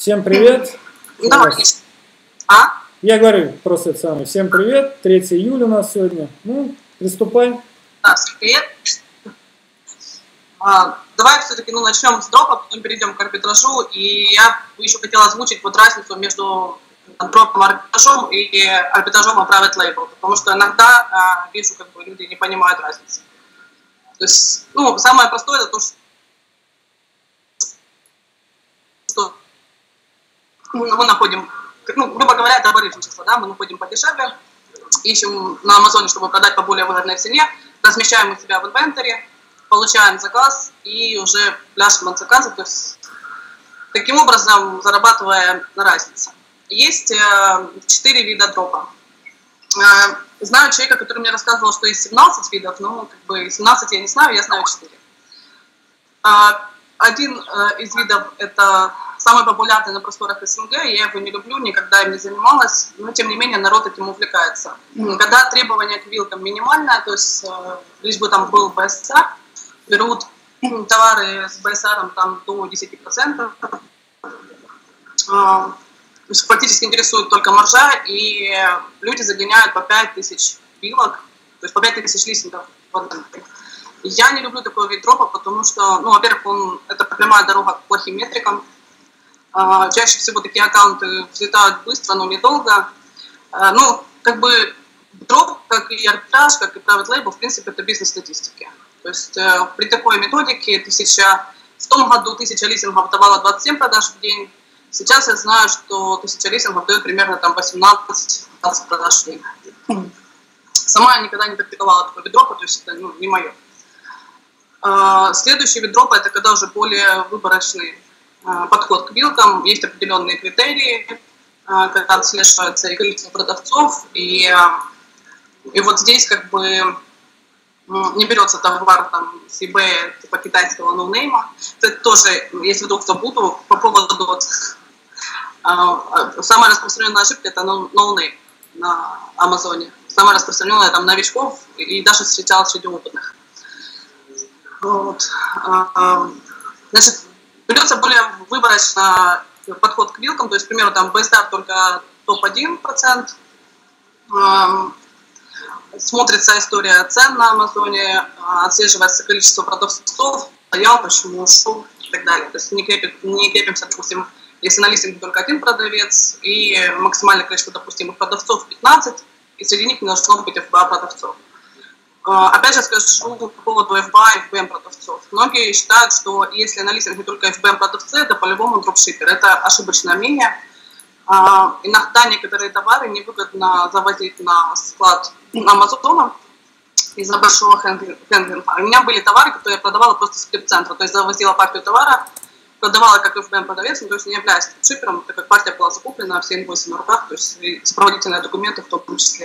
Всем привет. Давай. Я говорю просто это самое. Всем привет. 3 июля у нас сегодня. Ну, приступай. Да, всем привет. Давай все-таки начнем с дропа, потом перейдем к арбитражу. И я еще хотела озвучить вот разницу между дропом и арбитражом и арбитражом о private label. Потому что иногда вижу, как бы люди не понимают разницы. То есть, самое простое это то, что мы находим, грубо говоря, это барыжничество, да, мы находим подешевле, ищем на Амазоне, чтобы продать по более выгодной цене, размещаем у себя в инвентаре, получаем заказ и уже пляшем от заказа, то есть таким образом зарабатывая на разнице. Есть 4 вида дропа. Знаю человека, который мне рассказывал, что есть 17 видов, но 17 я не знаю, я знаю 4. Один из видов – это самый популярный на просторах СНГ, я его не люблю, никогда им не занималась, но тем не менее народ этим увлекается. Когда требования к вилкам минимальное, то есть лишь бы там был БСР, берут товары с БСРом там до 10%, то есть фактически интересует только маржа, и люди загоняют по 5000 вилок, то есть по 5000 листингов в одном. Я не люблю такой вид дропа, потому что, во-первых, это прямая дорога к плохим метрикам. Чаще всего такие аккаунты взлетают быстро, но недолго. Дроп, как и арбитраж, как и private label, в принципе, это бизнес-статистики. То есть при такой методике в том году 1000 листингов давало 27 продаж в день. Сейчас я знаю, что 1000 листингов дает примерно 18-20 продаж в день. Сама я никогда не практиковала такой вид дропа, то есть это не мое. Следующий вид дропа – это когда уже более выборочный подход к вилкам, есть определенные критерии, когда отслеживается и количество продавцов, и вот здесь не берется товар с eBay типа китайского ноунейма. Это тоже, если вдруг забуду, по поводу самая распространенная ошибка – это ноунейм на Амазоне. Самая распространенная там новичков и даже встречалась среди опытных. Значит, берется более выборочно подход к вилкам, то есть, к примеру, там BSR только топ-1%, смотрится история цен на Амазоне, отслеживается количество продавцов, стоял, почему ушел и так далее. То есть не крепимся, допустим, если на листинге только один продавец и максимальное количество допустимых продавцов 15, и среди них не должно быть FBA продавцов. Опять же скажу по поводу FBA и FBM продавцов. Многие считают, что если на листинге только FBM продавцы, это по-любому дропшиппер. Это ошибочное мнение. Иногда некоторые товары невыгодно завозить на склад Амазона из-за большого хендлинга. У меня были товары, которые я продавала просто с клип-центра. То есть завозила партию товара, продавала как FBM продавец, то есть не являясь дропшиппером, так как партия была закуплена, все инвойсы на руках, то есть и сопроводительные документы в том числе.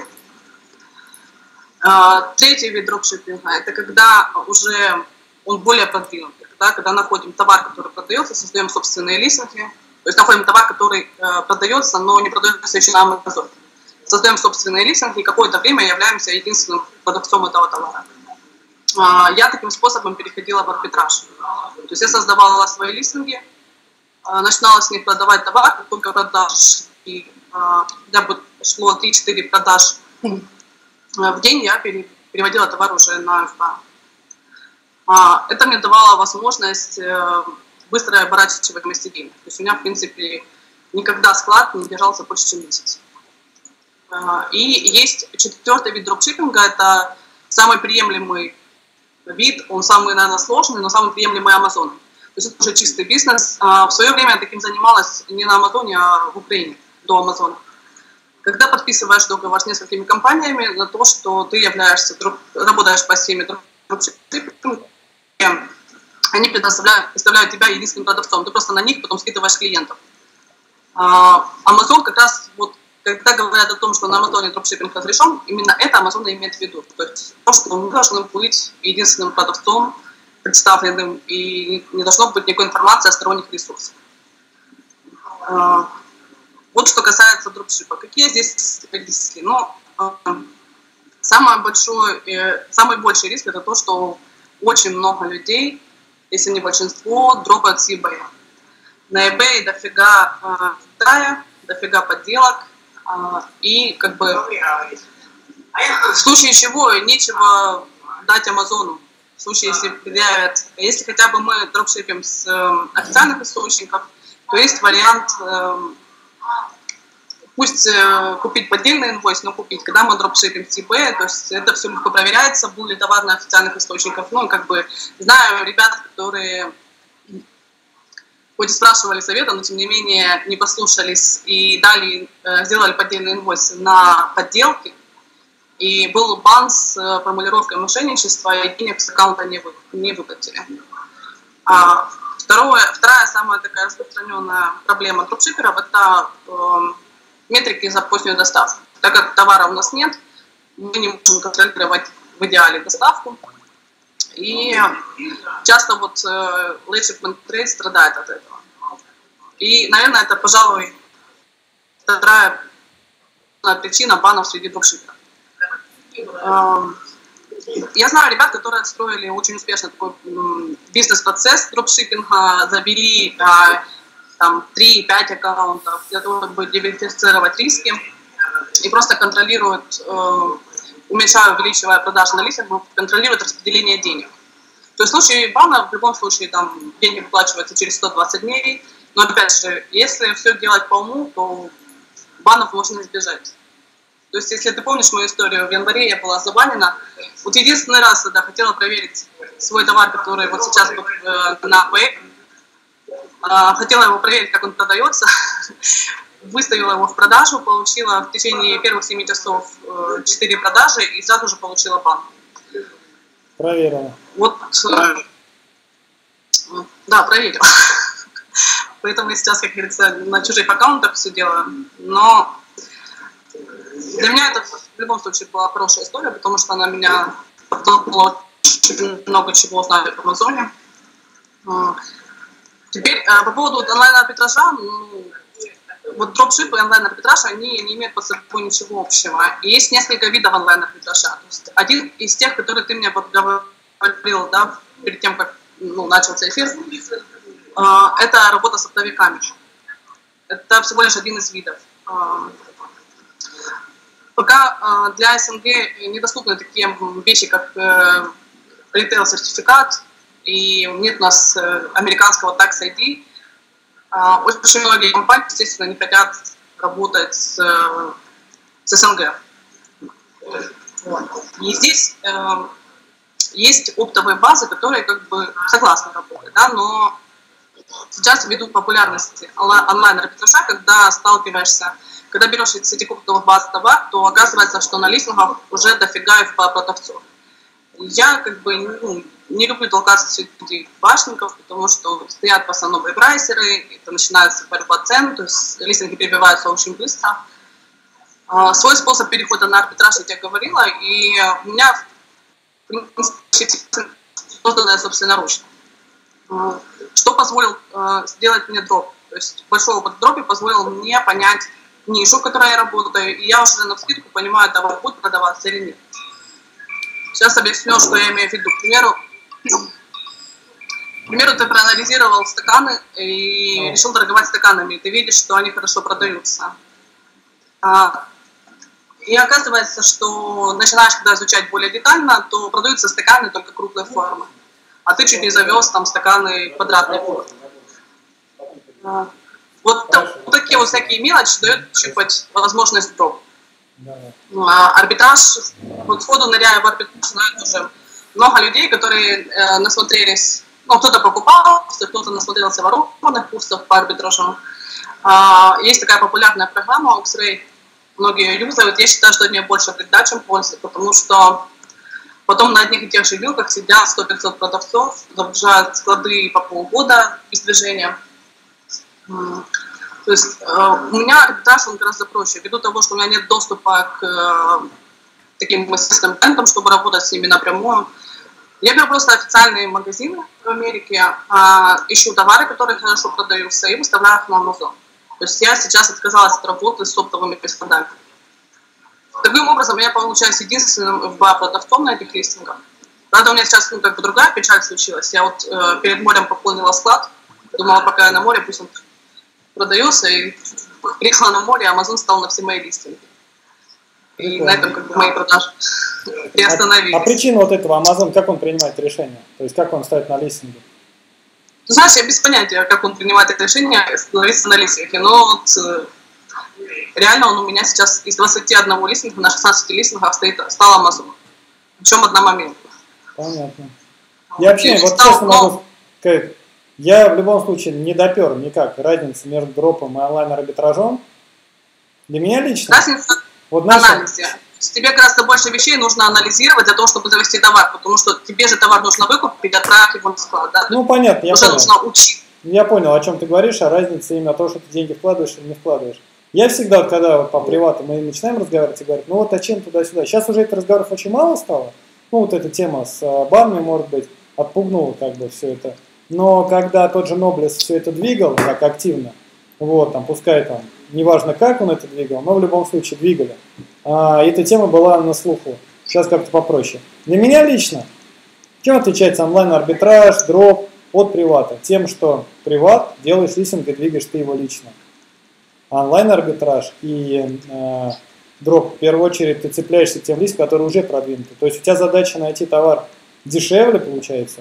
Третий вид дропшиппинга – это когда уже он более продвинутый, когда находим товар, который продается, создаем собственные листинги, то есть находим товар, который продается, но не продается еще на Амазоне. Создаем собственные листинги и какое-то время являемся единственным продавцом этого товара. Я таким способом переходила в арбитраж. То есть я создавала свои листинги, начинала с них продавать товар, как только продаж, и шло 3-4 продаж в день, я переводила товар уже на FBA. Это мне давало возможность быстрой оборачиваемости денег. То есть у меня, в принципе, никогда склад не держался больше, чем месяц. И есть 4-й вид дропшиппинга, это самый приемлемый вид, он самый, наверное, сложный, но самый приемлемый Амазон. То есть это уже чистый бизнес. В свое время я таким занималась не на Амазоне, а в Украине, до Амазона. Когда подписываешь договор с несколькими компаниями на то, что ты работаешь по схеме дропшиппинга, они представляют тебя единственным продавцом. Ты просто на них потом скидываешь клиентов. Amazon как раз, когда говорят о том, что на Амазоне дропшиппинг разрешен, именно это Amazon имеет в виду. То есть то, что мы должны быть единственным продавцом, представленным, и не должно быть никакой информации о сторонних ресурсах. Вот что касается дропшипа. Какие здесь риски? Самый большой риск – это то, что очень много людей, если не большинство, дропают с eBay. на eBay дофига Китая, дофига подделок, и как бы в случае чего нечего дать Амазону. В случае, если предъявят, если хотя бы мы дропшипим с официальных источников, то есть вариант пусть купить поддельный инвойс, но купить. Когда мы дропшипим с eBay, то есть это все легко проверяется, был ли товар на официальных источниках. Ну, как бы знаю ребят, которые хоть и спрашивали совета, но тем не менее не послушались и сделали поддельный инвойс на подделки. И был бан с формулировкой мошенничества, и денег с аккаунта не выплатили. Вторая самая такая распространенная проблема дропшиперов – это метрики за позднюю доставку. Так как товара у нас нет, мы не можем контролировать в идеале доставку. И часто вот late shipment trade страдает от этого. И, наверное, это, пожалуй, вторая причина банов среди дропшиперов. Я знаю ребят, которые отстроили очень успешно такой бизнес-процесс дропшиппинга, завели там 3-5 аккаунтов для того, чтобы диверсифицировать риски и просто контролируют, уменьшая, увеличивая продажи на листингах, контролируют распределение денег. То есть в случае бана, в любом случае, там деньги выплачиваются через 120 дней, но опять же, если все делать по уму, то банов можно избежать. То есть, если ты помнишь мою историю, в январе я была забанена. Вот единственный раз, когда хотела проверить свой товар, который вот сейчас на Pay, хотела его проверить, как он продается, выставила его в продажу, получила в течение первых 7 часов 4 продажи и сразу же получила бан. Проверила. Вот, да, проверила. Поэтому я сейчас, как говорится, на чужих аккаунтах все делаю. Но для меня это в любом случае была хорошая история, потому что она меня подтолкнула очень много чего узнать об Амазоне. Теперь по поводу онлайн-арбитража, вот дропшип и онлайн-арбитраж, они не имеют под собой ничего общего. И есть несколько видов онлайн-арбитража. Один из тех, которые ты мне говорил, да, перед тем, как начался эфир, это работа с оптовиками. Это всего лишь один из видов. Пока для СНГ недоступны такие вещи, как ритейл-сертификат, и нет у нас американского Tax ID, очень многие компании, естественно, не хотят работать с СНГ. И здесь есть оптовые базы, которые как бы согласны работать, да, но сейчас ввиду популярности онлайн-арбитража, когда сталкиваешься, когда берешь из этих оптовых баз товар, то оказывается, что на листингах уже дофига продавцов. Я как бы не люблю толкаться среди башенников, потому что стоят в основном прайсеры, это начинается борьба цен, то есть листинги перебиваются очень быстро. Свой способ перехода на арбитраж я тебе говорила, и у меня в принципе созданное собственноручно. Что позволил сделать мне дроп? То есть большой опыт в дропе позволил мне понять нишу, в которой я работаю, и я уже навскидку понимаю, товар будет продаваться или нет. Сейчас объясню, что я имею в виду. К примеру, ты проанализировал стаканы и решил торговать стаканами, и ты видишь, что они хорошо продаются. И оказывается, что начинаешь, когда изучать более детально, то продаются стаканы только круглой формы. А ты чуть не завез там стаканы квадратной формы. Вот такие вот всякие мелочи дают щупать возможность дроп. Арбитраж, вот сходу ныряя в арбитраж, знают уже много людей, которые насмотрелись, кто-то покупал, кто-то насмотрелся ворованных курсов по арбитражу. Есть такая популярная программа X-Ray, многие ее юзают. Я считаю, что от нее больше вреда, чем пользы, потому что потом на одних и тех же вилках сидят 100-500 продавцов, загружают склады по полгода без движения. То есть у меня арбитраж он гораздо проще, ввиду того, что у меня нет доступа к таким массивным брендам, чтобы работать с ними напрямую. Я беру просто официальные магазины в Америке, ищу товары, которые хорошо продаются, и выставляю их на Amazon. То есть я сейчас отказалась от работы с оптовыми бесподами. Таким образом, я получаюсь единственным FBA-продавцом на этих листингах. Правда, у меня сейчас как бы другая печаль случилась. Я вот перед морем пополнила склад Думала, пока я на море, пусть он продается, и приехала на море, Amazon стал на все мои листинги. И на этом как бы мои продажи приостановились. А причина вот этого Amazon, как он принимает решение? То есть как он ставит на листинге? Ты знаешь, я без понятия, как он принимает это решение, становиться на листинге. Но вот реально он у меня сейчас из 21 листинга на 16 листингах стал Amazon. Причем одномоментно. Понятно. Я вообще, вот честно могу сказать, я в любом случае не допер никак разницы между дропом и онлайн-арбитражом. Для меня лично. Разница вот в анализе. Тебе гораздо больше вещей нужно анализировать для того, чтобы завести товар, потому что тебе же товар нужно выкупить, отправить его на склад. Да? Ну, понятно, я уже понял. Нужно учить. Я понял, о чем ты говоришь, а разница именно то, что ты деньги вкладываешь или не вкладываешь. Я всегда, когда вот по привату мы начинаем разговаривать и говорят, ну вот а чем туда-сюда. Сейчас уже этих разговоров очень мало стало. Ну, вот эта тема с банами, может быть, отпугнула как бы все это. Но когда тот же Ноблес все это двигал так активно, вот, там, пускай там, неважно как он это двигал, но в любом случае двигали, эта тема была на слуху. Сейчас как-то попроще. Для меня лично, чем отличается онлайн-арбитраж, дроп от привата? Тем, что приват делаешь листинг и двигаешь ты его лично. А онлайн-арбитраж и дроп, в первую очередь, ты цепляешься к тем листам, которые уже продвинуты. То есть у тебя задача найти товар дешевле, получается,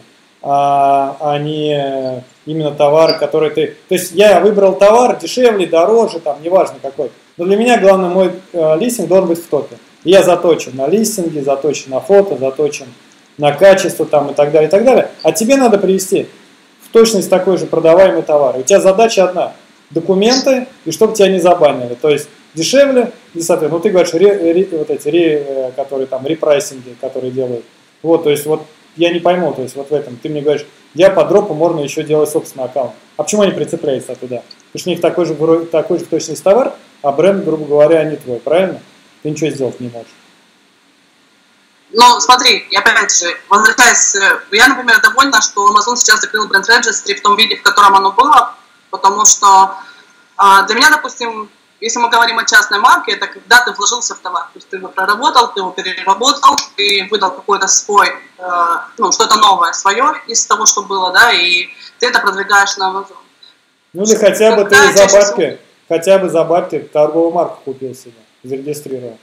а не именно товар, который ты... То есть я выбрал товар дешевле, дороже, там, неважно какой. Но для меня главное, мой листинг должен быть в топе. И я заточен на листинге, заточен на фото, заточен на качество там, и так далее, и так далее. А тебе надо привести в точность такой же продаваемый товар. И у тебя задача одна. Документы, и чтобы тебя не забанили. То есть дешевле, и, соответственно, ну ты говоришь, вот эти, которые там, репрайсинги, которые делают. Вот, то есть, вот я не пойму, то есть, вот в этом, ты мне говоришь, я по дропу можно еще делать собственный аккаунт. А почему они прицепляются туда? Потому что у них такой же в точности товар, а бренд, грубо говоря, не твой, правильно? Ты ничего сделать не можешь. Ну, смотри, я опять же, возвращаясь, я, например, довольна, что Amazon сейчас закрыл бренд Registry в том виде, в котором оно было, потому что для меня, допустим, если мы говорим о частной марке, это когда ты вложился в товар, то есть ты его проработал, ты его переработал, ты выдал какой-то свой, ну, что-то новое свое из того, что было, да, и ты это продвигаешь на Amazon. Ну, или хотя бы ты за бабки торговую марку купил себе, зарегистрировал.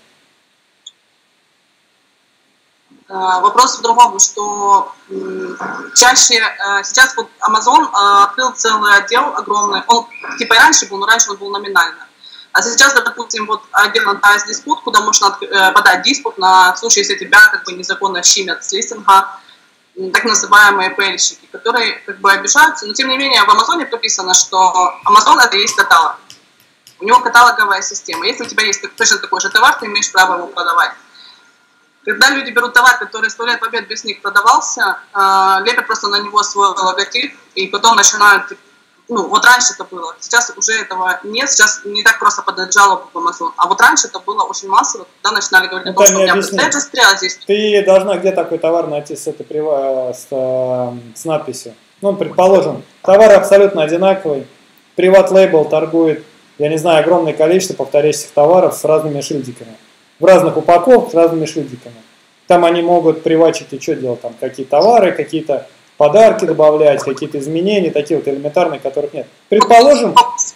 Вопрос в другом, что чаще сейчас вот Amazon открыл целый отдел огромный, он типа и раньше был, но раньше он был номинально. А сейчас, допустим, вот отдел Anti Dispute, куда можно подать диспут на случай, если тебя как бы незаконно щимят с листинга, так называемые пэльщики, которые как бы обижаются, но тем не менее в Амазоне прописано, что Amazon это и есть каталог. У него каталоговая система. Если у тебя есть точно такой же товар, ты имеешь право его продавать. Когда люди берут товар, который 100 лет побед без них продавался, лепят просто на него свой логотип, и потом начинают, ну, вот раньше это было, сейчас уже этого нет, сейчас не так просто подать жалобу в Amazon, а вот раньше это было очень массово, когда начинали говорить о том, что у меня предстоит а здесь... Ты должна где такой товар найти с надписью. Ну, предположим, товар абсолютно одинаковый, приват-лейбл торгует, я не знаю, огромное количество повторяющихся товаров с разными шильдиками. В разных упаковках с разными шильдиками. Там они могут привачить и что делать, там какие товары, какие-то подарки добавлять, какие-то изменения, такие вот элементарные, которых нет. Предположим,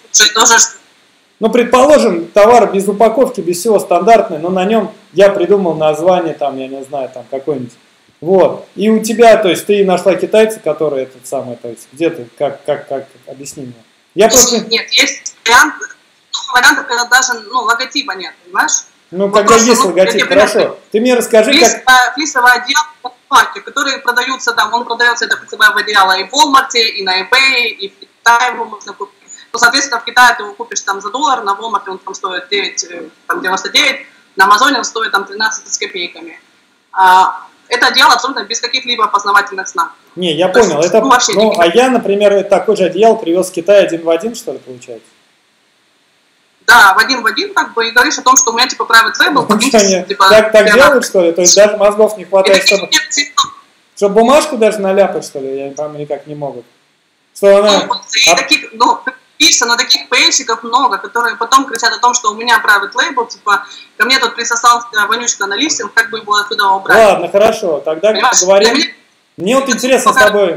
товар без упаковки, без всего стандартный, но на нем я придумал название, там, я не знаю, там какой-нибудь. Вот. И у тебя, то есть ты нашла китайца, который этот самый, то есть где ты, как объясни мне. Я просто... Нет, есть варианты, когда даже логотипа нет, понимаешь? Ну, когда есть логотип, хорошо. Ты мне расскажи, как... Флисовое одеяло, которые продаются там, он продается, это флисовое одеяло и в Walmart, и на eBay, и в Китае его можно купить. Ну, соответственно, в Китае ты его купишь там за $1, на Walmart он там стоит 9,99, на Амазоне он стоит там 13 с копейками. Это одеяло абсолютно без каких-либо опознавательных знаков. Не, я понял. Это, а я, например, такой же одеяло привез в Китай один в один, что ли, получается? Да, в один, как бы, и говоришь о том, что у меня, типа, private label. Типа, так делают, что ли? То есть даже мозгов не хватает, чтобы бумажку даже наляпать, что ли? Я не пойму, никак не могут. Что она... Пишется, таких пейщиков много, которые потом кричат о том, что у меня private label, типа, ко мне тут присосался вонючка на листинг, как бы его отсюда убрать. Ладно, хорошо, тогда поговорим. Мне вот интересно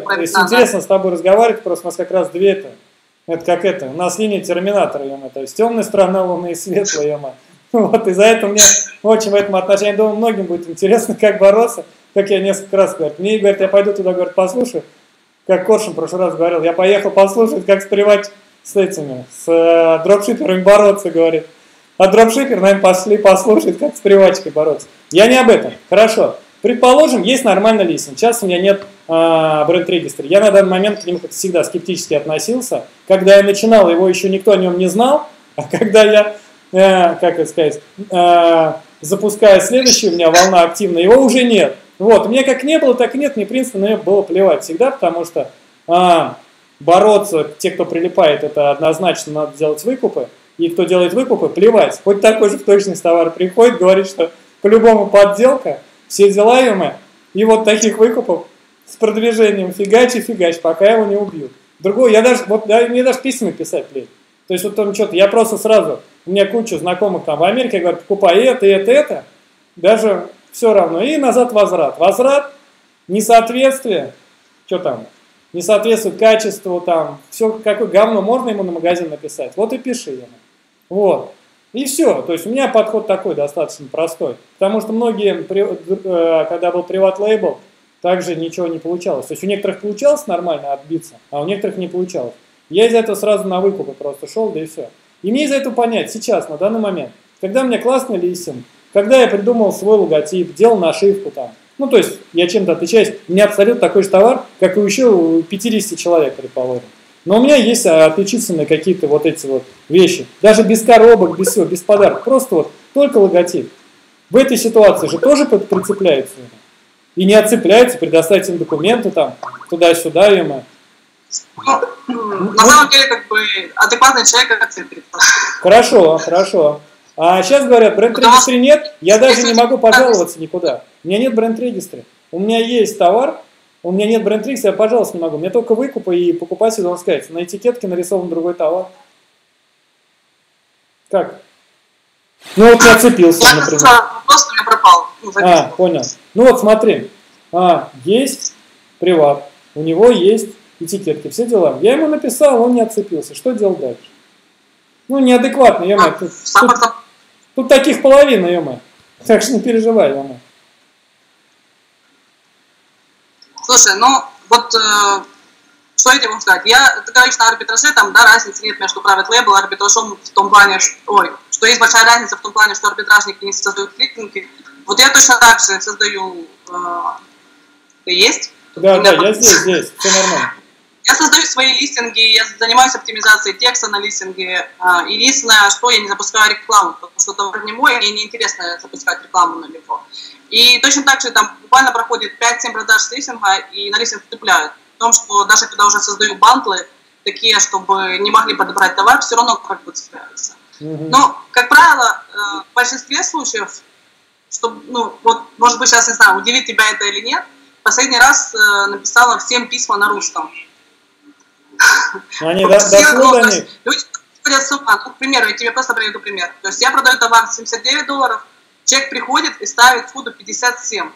с тобой разговаривать, просто у нас как раз две это как это, у нас линия терминатора, то есть темная сторона Луны и светлая, вот, и за это мне очень в этом отношении, думаю, многим будет интересно, как бороться, как я несколько раз говорю. Мне говорят, я пойду туда, говорят, послушаю, как Коршун в прошлый раз говорил, я поехал послушать, как спривать с дропшиперами бороться, говорит. А дропшипер, наверное, пошли послушать, как с приватчикой бороться. Я не об этом. Хорошо. Предположим, есть нормальный листинг. Сейчас у меня нет бренд-регистра. Я на данный момент к нему, как всегда, скептически относился. Когда я начинал, его еще никто о нем не знал. А когда я, как это сказать, запускаю следующую, у меня волна активная, его уже нет. Вот, у меня как не было, так и нет. Мне, в принципе, на него было плевать всегда, потому что бороться, те, кто прилипает, это однозначно надо делать выкупы. И кто делает выкупы, плевать. Хоть такой же в точность товар приходит, говорит, что по-любому подделка, все дела ему. И вот таких выкупов с продвижением фигач, пока его не убьют. Другой, мне даже письма писать лень. То есть вот там что-то, я просто сразу, у меня куча знакомых там в Америке, говорят, покупай это, даже все равно. И назад возврат. Возврат, несоответствие, что там, не соответствует качеству, там, все, какое говно можно ему на магазин написать, вот и пиши ему. Вот. И все. То есть у меня подход такой достаточно простой. Потому что многие, когда был приват-лейбл, также ничего не получалось. То есть у некоторых получалось нормально отбиться, а у некоторых не получалось. Я из-за этого сразу на выкупы просто шел, да и все. И мне из-за этого понять сейчас, на данный момент, когда у меня классный листинг, когда я придумал свой логотип, делал нашивку там, ну, то есть я чем-то отличаюсь, у меня абсолютно такой же товар, как и еще у 50 человек, предположим. Но у меня есть отличительные какие-то вот эти вот вещи. Даже без коробок, без всего, без подарков. Просто вот только логотип. В этой ситуации же тоже прицепляется. И не отцепляется, предоставить им документы там, туда-сюда ему. На самом деле, как бы, адекватный человек отцепится. Хорошо. А сейчас говорят, бренд-регистра нет, я даже не могу пожаловаться никуда. У меня нет бренд-регистра. У меня есть товар, у меня нет бренд-регистра, я, пожалуйста, не могу. Мне только выкупы и покупатель должен сказать, на этикетке нарисован другой товар. Как? Ну вот я отцепился, например. Просто у меня пропал. Понял. Ну вот смотри, есть приват, у него есть этикетки, все дела. Я ему написал, он не отцепился. Что делать дальше? Ну, неадекватно, тут таких половина, ё-моё. Так что не переживай, ё-моё. Слушай, ну, вот, что я тебе могу сказать? Ты говоришь, на арбитраже, там, да, разницы нет между private label и арбитражом в том плане, что есть большая разница в том плане, что арбитражники не создают листинги. Вот я точно так же создаю, ты есть? Да, я здесь, все нормально. Я создаю свои листинги, я занимаюсь оптимизацией текста на листинге. Единственное, что я не запускаю рекламу, потому что товар не мой, мне неинтересно запускать рекламу на него. И точно так же там буквально проходит 5-7 продаж с листинга, и на листинг вступляют. В том, что даже когда уже создаю бандлы, такие, чтобы не могли подобрать товар, все равно как бы цепляются. Но, как правило, в большинстве случаев, чтобы, ну, вот, может быть, сейчас, не знаю, удивит тебя это или нет, последний раз написала всем письма на русском. Они дошло до них? Люди приходят с ума. Ну, к примеру, я тебе просто приведу пример. То есть я продаю товар $79, человек приходит и ставит фуду 57.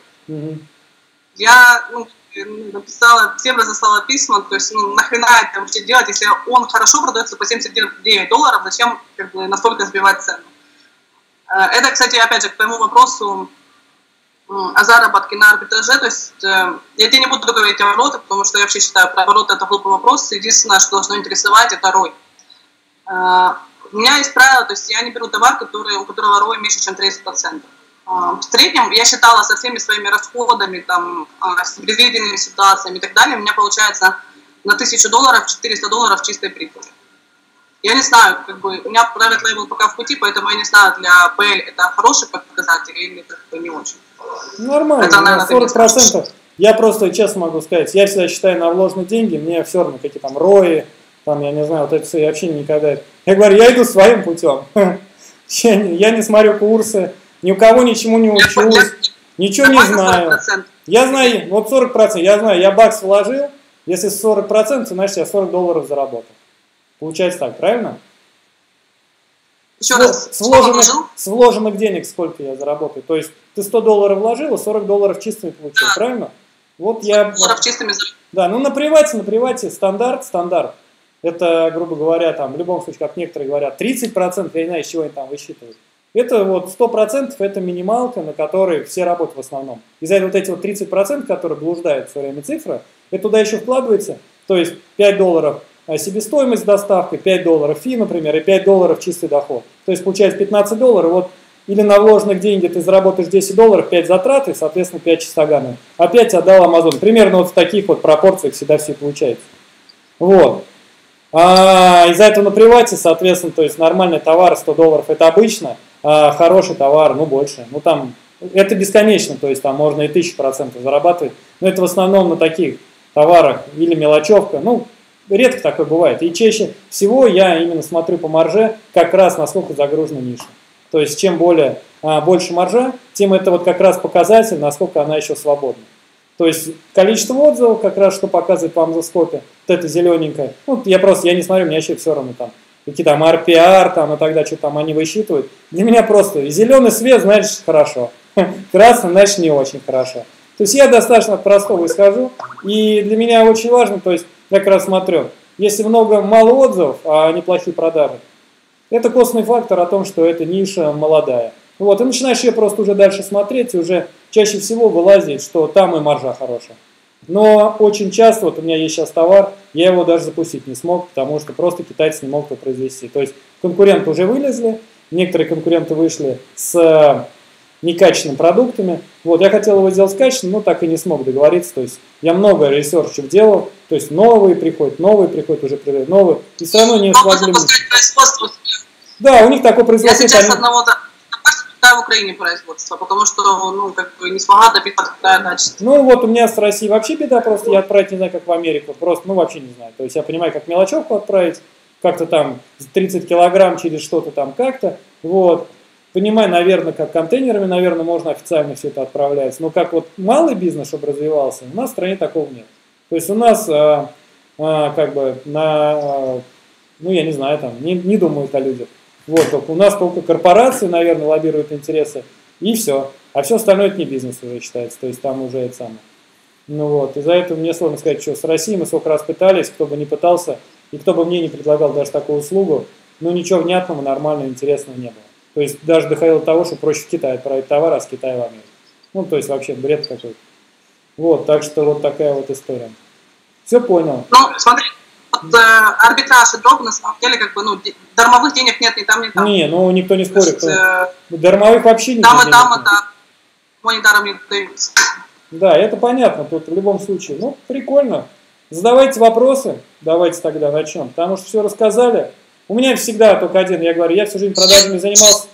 Я написала, всем разослала письма, то есть нахрена это вообще делать, если он хорошо продается по $79, зачем как бы настолько сбивать цену. Это, кстати, опять же, к твоему вопросу о заработке на арбитраже, то есть я тебе не буду говорить о обороты, потому что я вообще считаю, про обороты это глупый вопрос, единственное, что должно интересовать, это ROI. У меня есть правило, то есть я не беру товар, у которого ROI меньше, чем 30%. В среднем я считала со всеми своими расходами, там, с предвиденными ситуациями и так далее, у меня получается на $1000 $400 чистой прибыли. Я не знаю, как бы, у меня private label пока в пути, поэтому я не знаю, для PL это хороший показатель или как-то не очень. Нормально, это, наверное, 40%. Я просто честно могу сказать, я всегда считаю на вложенные деньги, мне все равно какие там рои, там, я не знаю, вот это все, я вообще никогда... Я говорю, я иду своим путем. Я не смотрю курсы, ни у кого ничему не учусь, ничего не знаю. Я знаю, вот 40%, я знаю, я бакс вложил, если 40%, значит я $40 заработал. Получается так, правильно? Еще раз, с вложенных денег сколько я заработаю? То есть ты $100 вложил, а $40 чистыми получил, правильно? Вот я... Чистыми. Да, ну на привате стандарт. Это, грубо говоря, там, в любом случае, как некоторые говорят, 30%, я не знаю, из чего они там высчитывают. Это вот 100% это минималка, на которой все работают в основном. И за это вот эти вот 30%, которые блуждают все время цифра, это туда еще вкладывается, то есть $5 себестоимость с доставкой, $5 фи, например, и $5 чистый доход. То есть получается $15, вот или на вложенных деньги ты заработаешь $10, 5 затраты, соответственно 5 чистогана, а 5 отдал Amazon. Примерно вот в таких вот пропорциях всегда все получается. Вот. А из-за этого на привате, соответственно, то есть нормальный товар $100 это обычно, а хороший товар, ну больше. Ну там, это бесконечно, то есть там можно и 1000% зарабатывать, но это в основном на таких товарах или мелочевка, ну редко такое бывает. И чаще всего я именно смотрю по марже, как раз насколько загружена ниша. То есть чем больше маржа, тем это вот как раз показатель, насколько она еще свободна. То есть количество отзывов, как раз что показывает вам за скопе, вот это зелененькое. Ну, я не смотрю, мне вообще все равно там, какие там RPR, там, и тогда что там они высчитывают. Для меня просто зеленый свет, значит, хорошо. Красный, значит, не очень хорошо. То есть я достаточно от простого исхожу, и для меня очень важно, то есть я как раз смотрю, если мало отзывов, а неплохие продажи, это косвенный фактор о том, что эта ниша молодая. Вот, и начинаешь ее просто уже дальше смотреть, и уже чаще всего вылазит, что там и маржа хорошая. Но очень часто, вот у меня есть сейчас товар, я его даже запустить не смог, потому что просто китайцы не могут его произвести. То есть конкуренты уже вылезли, некоторые конкуренты вышли с некачественными продуктами. Вот, я хотел его сделать качественным, но так и не смог договориться. То есть я много ресерчев делал, то есть новые приходят, уже приходят новые, и все равно не смогли. Да, у них такое производство. Я сейчас одного в Украине производство, потому что, ну, как бы не смогла добиться такое качество. Ну, вот у меня с Россией вообще беда просто, я отправить не знаю, как в Америку, просто, ну, вообще не знаю. То есть я понимаю, как мелочевку отправить, как-то там 30 килограмм через что-то там как-то, вот. Понимаю, наверное, как контейнерами, наверное, можно официально все это отправлять, но как вот малый бизнес, чтобы развивался, у нас в стране такого нет. То есть у нас, как бы, ну, я не знаю, там, не думают о людях. Вот, только у нас только корпорации, наверное, лоббируют интересы, и все. А все остальное это не бизнес уже считается, то есть там уже это самое. Ну вот, из-за этого мне сложно сказать, что с Россией мы сколько раз пытались, кто бы не пытался, и кто бы мне не предлагал даже такую услугу, но ничего внятного, нормального, интересного не было. То есть даже доходило до того, что проще в Китай отправить товар, а с Китая в Америку. Ну, то есть вообще бред какой-то. Вот, так что вот такая вот история. Все понял. Ну, смотри. Вот, арбитраж и дроп, на самом деле, как бы, ну, дармовых денег нет ни там, ни там. Не, ну никто не спорит. Дармовых вообще нет. Там и там, они даром не даются. Да, это понятно, тут в любом случае. Ну, прикольно. Задавайте вопросы, давайте тогда начнем, потому что все рассказали. У меня всегда только один, я говорю, я всю жизнь продажами занимался.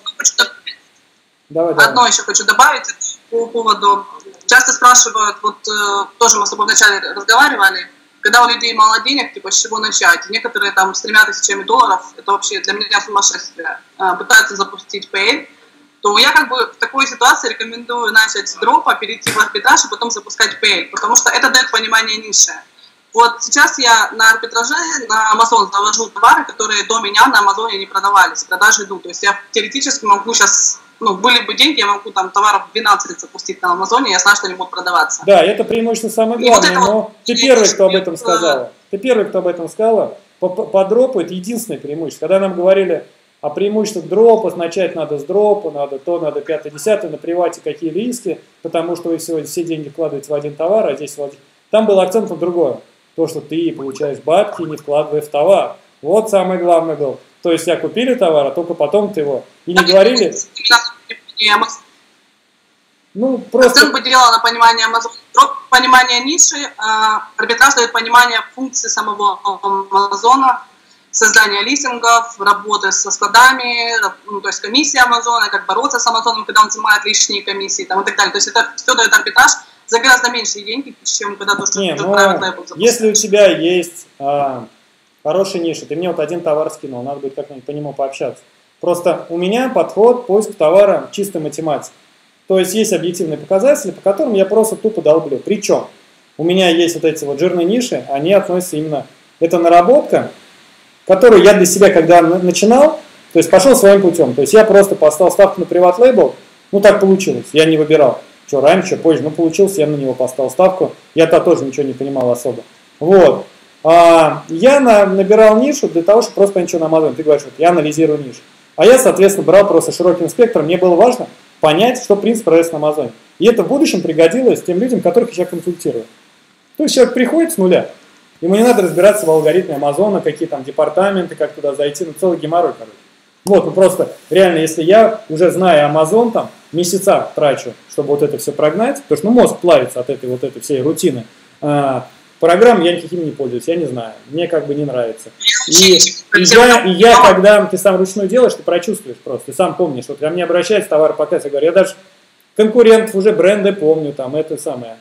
Давай. Одно еще хочу добавить по поводу, часто спрашивают, вот тоже мы с тобой вначале разговаривали, когда у людей мало денег, типа, с чего начать? Некоторые там с $3000, это вообще для меня сумасшествие, пытаются запустить Pay, то я как бы в такой ситуации рекомендую начать с дропа, перейти в арбитраж и потом запускать Pay, потому что это дает понимание ниши. Вот сейчас я на арбитраже, на Amazon завожу товары, которые до меня на Амазоне не продавались, продажи идут. То есть я теоретически могу сейчас, ну, были бы деньги, я могу там товаров 12 запустить на Амазоне, я знаю, что они будут продаваться. Да, это преимущество самое главное, вот но ты первый, кто об этом сказала. Ты первый, кто об этом сказала. По дропу это единственное преимущество. Когда нам говорили о преимуществах дропа, начать надо с дропа, надо то, надо 5-10, на привате какие риски, потому что вы все деньги вкладываете в один товар, а здесь там был акцент на другое. То, что ты получаешь бабки, не вкладывая в товар. Вот самое главное было. То есть, купили товар, а только потом ты его... И не говорили... Ну, просто... Акцент поделила на понимание Amazon. Дроп — понимание ниши, арбитраж дает понимание функции самого Амазона, создание листингов, работы со складами, ну, то есть комиссия Амазона, как бороться с Амазоном, когда он снимает лишние комиссии, там, и так далее. То есть это все дает арбитраж за гораздо меньшие деньги, чем когда то, что если у тебя есть хорошая ниша, ты мне вот один товар скинул, надо будет как-нибудь по нему пообщаться. Просто у меня подход поиск товара чистой математики. То есть есть объективные показатели, по которым я просто тупо долблю. Причем у меня есть вот эти вот жирные ниши, они относятся именно... Это наработка, которую я для себя, когда начинал, то есть пошел своим путем. То есть я просто поставил ставку на приват-лейбл, ну так получилось, я не выбирал. что раньше, что позже, ну получился, я на него поставил ставку, я-то тоже ничего не понимал особо. Вот. Я набирал нишу для того, чтобы просто понять, что на Амазоне. Ты говоришь, вот я анализирую нишу. А я, соответственно, брал просто широким спектром. Мне было важно понять, что принцип продается на Амазоне. И это в будущем пригодилось тем людям, которых я консультирую. То есть человек приходит с нуля, ему не надо разбираться в алгоритме Амазона, какие там департаменты, как туда зайти, ну целый геморрой, короче. Вот, ну просто реально, если я уже знаю Амазон, там месяца трачу, чтобы вот это все прогнать, потому что ну, мозг плавится от этой вот этой всей рутины. Программ я никакими не пользуюсь, я не знаю, мне как бы не нравится. И я, когда ты сам ручную делаешь, ты прочувствуешь просто, ты сам помнишь, вот ко мне обращается товар показывает, я говорю, я даже конкурентов уже бренды помню, там это самое,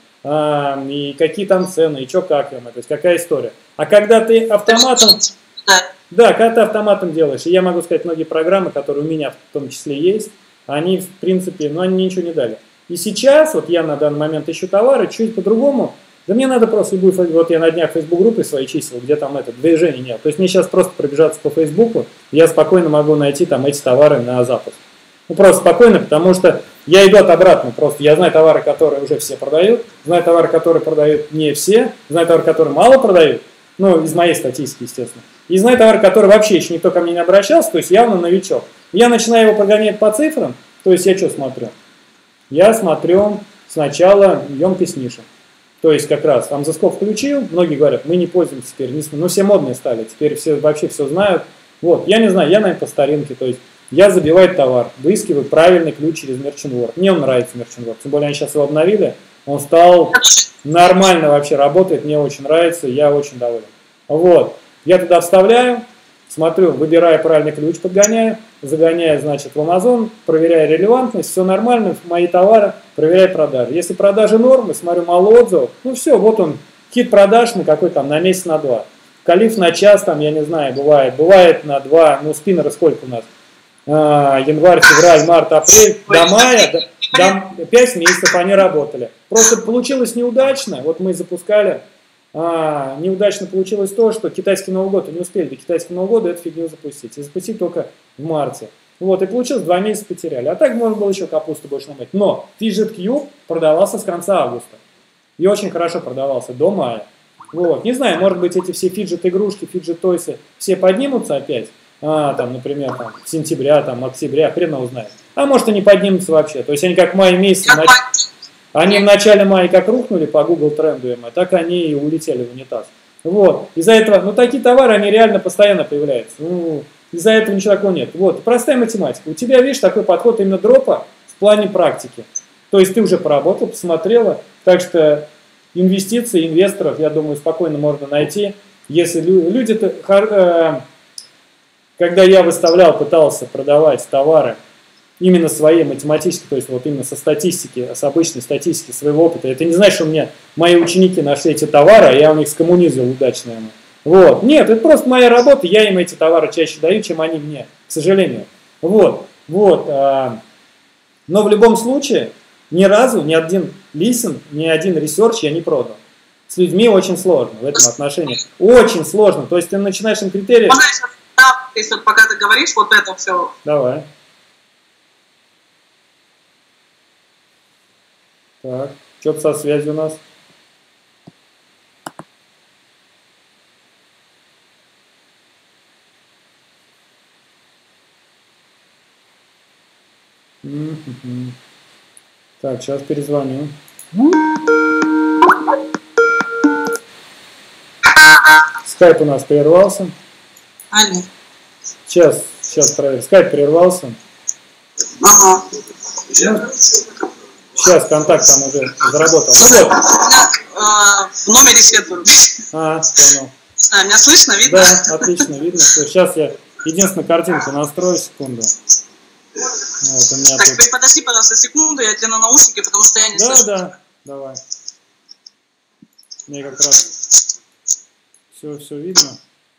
и какие там цены, и что как им, то есть какая история. А когда ты автоматом, да, когда ты автоматом делаешь, и я могу сказать, многие программы, которые у меня в том числе есть, они в принципе, ну они ничего не дали. И сейчас, вот я на данный момент ищу товары, чуть по-другому. Да мне надо просто любую, вот я на днях Facebook-группы свои числил, где там это, движения нет. То есть мне сейчас просто пробежаться по Фейсбуку, я спокойно могу найти там эти товары на запуск. Ну просто спокойно, потому что я иду от обратного. Просто я знаю товары, которые уже все продают, знаю товары, которые продают не все, знаю товары, которые мало продают, ну из моей статистики, естественно. И знаю товары, которые вообще еще никто ко мне не обращался, то есть явно новичок. Я начинаю его прогонять по цифрам, то есть я что смотрю? Я смотрю сначала емкость ниши. То есть как раз Амзасков включил, многие говорят, мы не пользуемся теперь, ну все модные стали, теперь все вообще все знают. Вот, я не знаю, я, наверное, по старинке, то есть я забиваю товар, выискиваю правильный ключ через Merchant World. Мне он нравится, Merchant World, тем более они сейчас его обновили, он стал нормально вообще работает, мне очень нравится, я очень доволен. Вот, я туда вставляю, смотрю, выбираю правильный ключ, подгоняю, загоняю, значит, в Amazon, проверяю релевантность, все нормально, мои товары, проверяю продажи. Если продажи нормы, смотрю, мало отзывов, ну все, вот он, хит продаж на какой там, на месяц, на два. Калиф на час, там, я не знаю, бывает на два, ну спиннеры сколько у нас? Январь, февраль, март, апрель, до мая, 5 месяцев они работали. Просто получилось неудачно, вот мы запускали, неудачно получилось то, что китайский Новый год, не успели до китайского Нового года эту фигню запустить. И запустить только в марте. Вот, и получилось, 2 месяца потеряли. А так можно было еще капусту больше намыть. Но Fidget Cube продавался с конца августа. И очень хорошо продавался до мая. Вот, не знаю, может быть эти все фиджет-игрушки, фиджет-тойсы все поднимутся опять. Там, например, там, сентября, там, октября, хрен его знает. А может и не поднимутся вообще. То есть они как май месяц... Они в начале мая как рухнули по Google тренду, так они и улетели в унитаз. Вот. Из-за этого, ну такие товары, они реально постоянно появляются. Ну, из-за этого ничего такого нет. Вот. Простая математика. У тебя, видишь, такой подход именно дропа в плане практики. То есть ты уже поработал, посмотрела. Так что инвестиции, инвесторов, я думаю, спокойно можно найти. Если люди-то, когда я выставлял, пытался продавать товары, именно своей математической, то есть вот именно со статистики, с обычной статистики своего опыта. Это не значит, что мне мои ученики нашли эти товары, а я у них скоммунизировал удачно. Вот. Нет, это просто моя работа, я им эти товары чаще даю, чем они мне, к сожалению. Вот. Вот. Но в любом случае, ни разу ни один листинг, ни один ресерч я не продал. С людьми очень сложно в этом отношении. Очень сложно. То есть ты начинаешь им критерии... Если пока ты говоришь вот это все... Давай. Так, что-то со связью у нас. Так, сейчас перезвоню. Скайп у нас прервался. Алло. Сейчас проверим. Скайп прервался. Ага. Сейчас контакт там уже заработал. Вот. В номере свет вырубили. Понял. Не знаю, меня слышно, видно? Да, отлично, видно. Сейчас я единственную картинку настрою, секунду. Вот, у меня так, тут... подожди, пожалуйста, секунду, я одену наушники, потому что я не слышу. Да, давай. Мне как раз все видно.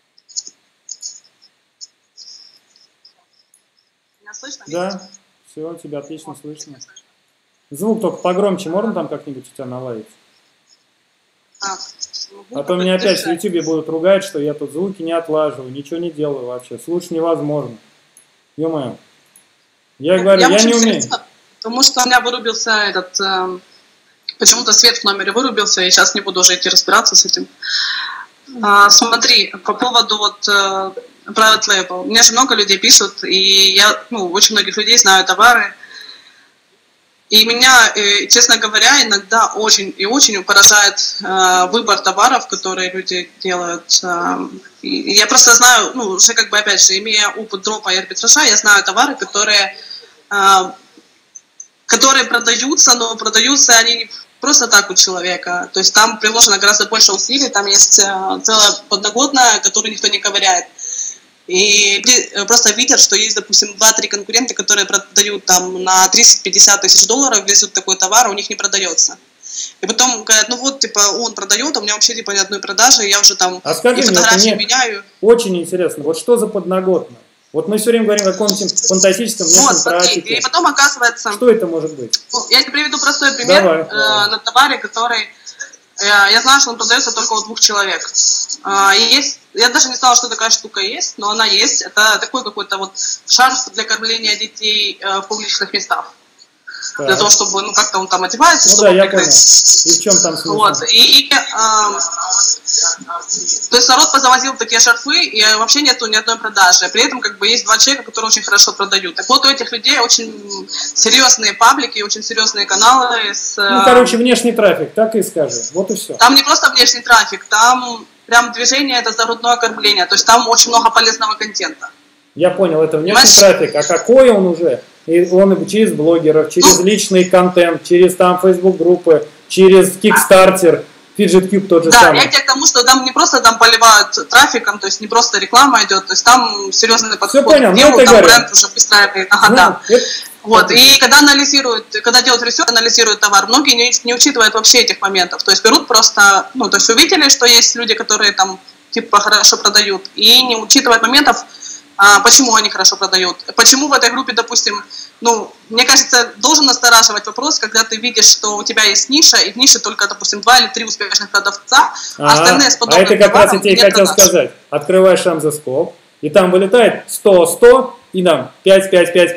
Меня слышно? Да, все, тебя отлично слышно. Звук только погромче, можно там как-нибудь у тебя наладить? А то меня опять в YouTube будут ругать, что я тут звуки не отлаживаю, ничего не делаю вообще. Слушать невозможно. Ё-моё. Я говорю, я не умею. Потому что у меня вырубился этот... почему-то свет в номере вырубился, и сейчас не буду уже идти разбираться с этим. Смотри, по поводу вот private label. Мне же много людей пишут, и я, очень многих людей знаю товары. И меня, честно говоря, иногда очень и очень поражает выбор товаров, которые люди делают. И я просто знаю, уже как бы, опять же, имея опыт дропа и арбитража, я знаю товары, которые продаются, но продаются они не просто так у человека. То есть там приложено гораздо больше усилий, там есть целая подноготная, которую никто не ковыряет. И просто видят, что есть, допустим, 2-3 конкурента, которые продают там на 30-50 тысяч долларов, везут такой товар, а у них не продается. И потом говорят, он продает, а у меня вообще типа ни одной продажи, и я уже там скажи и фотографии меняю. Очень интересно, вот что за подноготно? Вот мы все время говорим о каком-нибудь фантастическом внешнем трафике. И потом оказывается... Что это может быть? Я тебе приведу простой пример. Давай. На товаре, который... Я знаю, что он продается только у 2 человек. Я даже не знала, что такая штука есть, но она есть. Это такой какой-то вот шарф для кормления детей в публичных местах. Так. Для того, чтобы, как-то он там одевается, чтобы я понял. И в чем там смысл? Вот. То есть народ позавозил такие шарфы, и вообще нету ни одной продажи. При этом есть 2 человека, которые очень хорошо продают. Так вот, у этих людей очень серьезные паблики, очень серьезные каналы. Внешний трафик, так и скажи. Вот и все. Там не просто внешний трафик, там прям движение, это за грудное кормление. То есть там очень много полезного контента. Я понял, это внешний трафик. А какой он уже? И он через блогеров, через личный контент, через там Facebook группы, через Kickstarter, FidgetCube тот же самый. Да, я к тому, что там не просто поливают трафиком, то есть не просто реклама идет, то есть там серьезный подход к делу, там бренд уже выстраивает. Вот, и когда делают ресерч, анализируют товар, многие не учитывают вообще этих моментов, то есть берут просто, то есть увидели, что есть люди, которые там типа хорошо продают, и не учитывают моментов, почему они хорошо продают. Почему в этой группе, допустим, мне кажется, должен настораживать вопрос, когда ты видишь, что у тебя есть ниша, и в нише только, допустим, 2 или 3 успешных продавца, а остальные с подобным это как раз я тебе хотел сказать. Открываешь Amazon, и там вылетает 100, и там 5.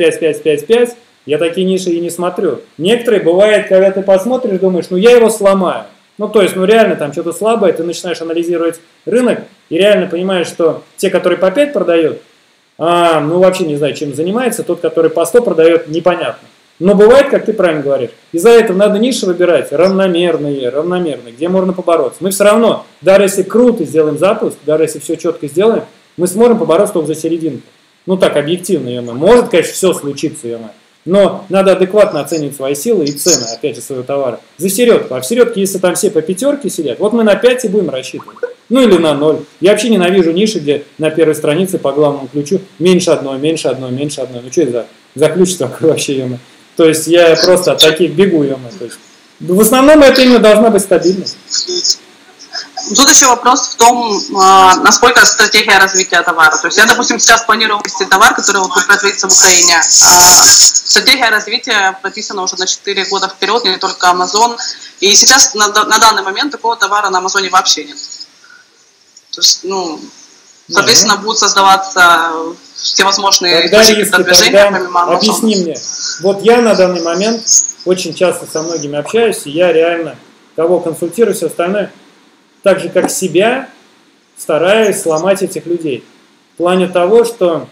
Я такие ниши и не смотрю. Некоторые бывает, когда ты посмотришь, думаешь, я его сломаю. То есть, реально там что-то слабое, ты начинаешь анализировать рынок, и реально понимаешь, что те, которые по 5 продают, вообще не знаю, чем занимается, тот, который по 100 продает, непонятно. Но бывает, как ты правильно говоришь, из-за этого надо ниши выбирать равномерные, где можно побороться. Мы все равно, даже если круто сделаем запуск, даже если все четко сделаем, мы сможем побороться только за серединку. Так, объективно, может, конечно, все случится, но надо адекватно оценивать свои силы и цены, опять же, своего товара. За середку. А в середке, если там все по 5 сидят, вот мы на 5 и будем рассчитывать. Или на 0. Я вообще ненавижу ниши, где на первой странице по главному ключу меньше одной. Что это за ключ такой вообще, То есть я просто от таких бегу, То есть, в основном это именно должна быть стабильность. Тут еще вопрос в том, насколько стратегия развития товара. То есть я, допустим, сейчас планирую вывести товар, который будет производиться в Украине. Стратегия развития прописана уже на 4 года вперед, не только Amazon. И сейчас на данный момент такого товара на Амазоне вообще нет. То есть, соответственно, будут создаваться всевозможные источники продвижения помимо Amazon. Объясни мне. Вот я на данный момент очень часто со многими общаюсь, и я реально кого консультирую, все остальное, так же, как себя, стараюсь сломать этих людей. В плане того, что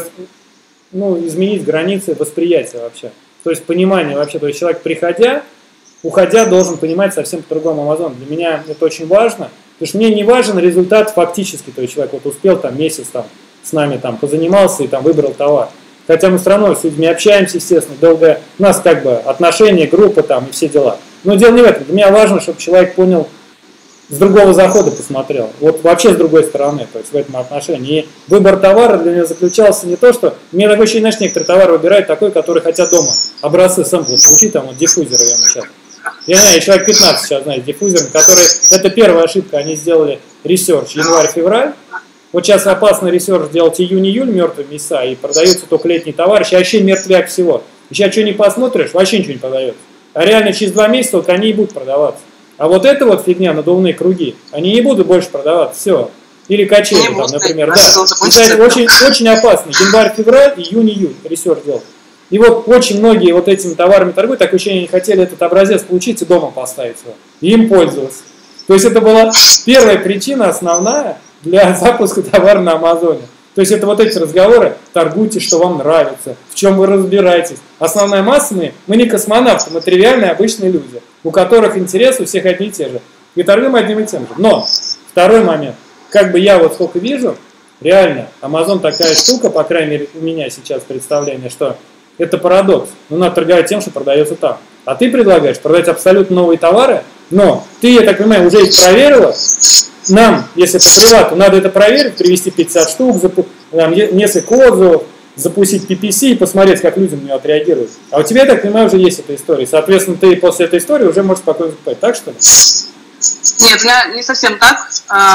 изменить границы восприятия вообще. То есть понимание вообще. То есть человек, уходя, должен понимать совсем по-другому Amazon. Для меня это очень важно. Потому что мне не важен результат фактически. То есть человек успел месяц с нами позанимался и выбрал товар. Хотя мы все равно с людьми общаемся, естественно, долго. У нас отношения, группа и все дела. Но дело не в этом. Для меня важно, чтобы человек понял, с другого захода посмотрел. Вот вообще с другой стороны, то есть в этом отношении. И выбор товара для меня заключался не то, что... Мне такое ощущение, некоторые товары выбирают такой, который хотят дома. Образцы, сэмплы получить, диффузеры сейчас. Я знаю, человек 15 сейчас знает диффузером, которые... Это первая ошибка, они сделали ресерч январь-февраль. Вот сейчас опасно ресерч делать июнь-июль, мертвые месяца, и продается только летний товар. Сейчас вообще мертвяк всего. Сейчас что не посмотришь, вообще ничего не продается. А реально через 2 месяца только они и будут продаваться. А вот эта фигня, надувные круги, они не будут больше продаваться, все. Или качели, например. Да. Это очень, очень опасно. Январь-февраль, июнь-июль ресерч делать. И вот очень многие вот этими товарами торгуют, такое ощущение, они хотели этот образец получить и дома поставить его, и им пользоваться. То есть это была первая причина, основная, для запуска товара на Амазоне. То есть это вот эти разговоры, торгуйте, что вам нравится, в чем вы разбираетесь. Основная масса мы не космонавты, мы тривиальные обычные люди, у которых интересы у всех одни и те же. И торгуем одним и тем же. Но второй момент, как бы я вот сколько вижу, реально, Amazon такая штука, по крайней мере у меня сейчас представление, что это парадокс. Ну, надо торговать тем, что продается там. А ты предлагаешь продать абсолютно новые товары, но ты, я так понимаю, уже их проверила. Нам, если по привату, надо это проверить, привести 50 штук, несколько отзывов, запустить PPC и посмотреть, как люди на нее отреагируют. А у тебя, я так понимаю, уже есть эта история. Соответственно, ты после этой истории уже можешь спокойно закупать. Так что ли? Нет, у меня не совсем так.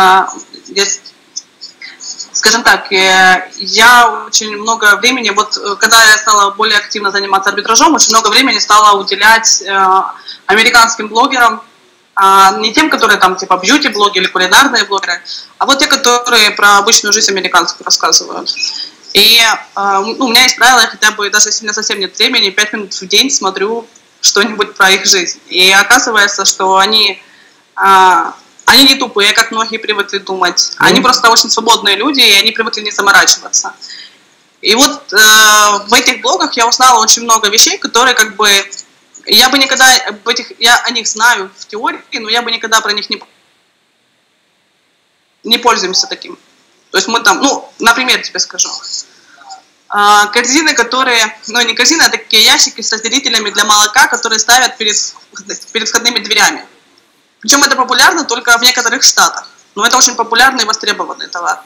Скажем так, я очень много времени, вот когда я стала более активно заниматься арбитражом, очень много времени стала уделять американским блогерам, не тем, которые там типа бьюти-блогеры или кулинарные блогеры, а вот те, которые про обычную жизнь американцев рассказывают. И у меня есть правило, я хотя бы, даже если у меня совсем нет времени, 5 минут в день смотрю что-нибудь про их жизнь. И оказывается, что они не тупые, как многие привыкли думать. Они просто очень свободные люди, и они привыкли не заморачиваться. И вот в этих блогах я узнала очень много вещей, которые как бы я бы никогда я о них знаю в теории, но я бы никогда про них не пользуемся таким. То есть мы там, например, тебе скажу. Корзины, которые, не корзины, а такие ящики с разделителями для молока, которые ставят перед входными дверями. Причем это популярно только в некоторых штатах. Но это очень популярный и востребованный товар.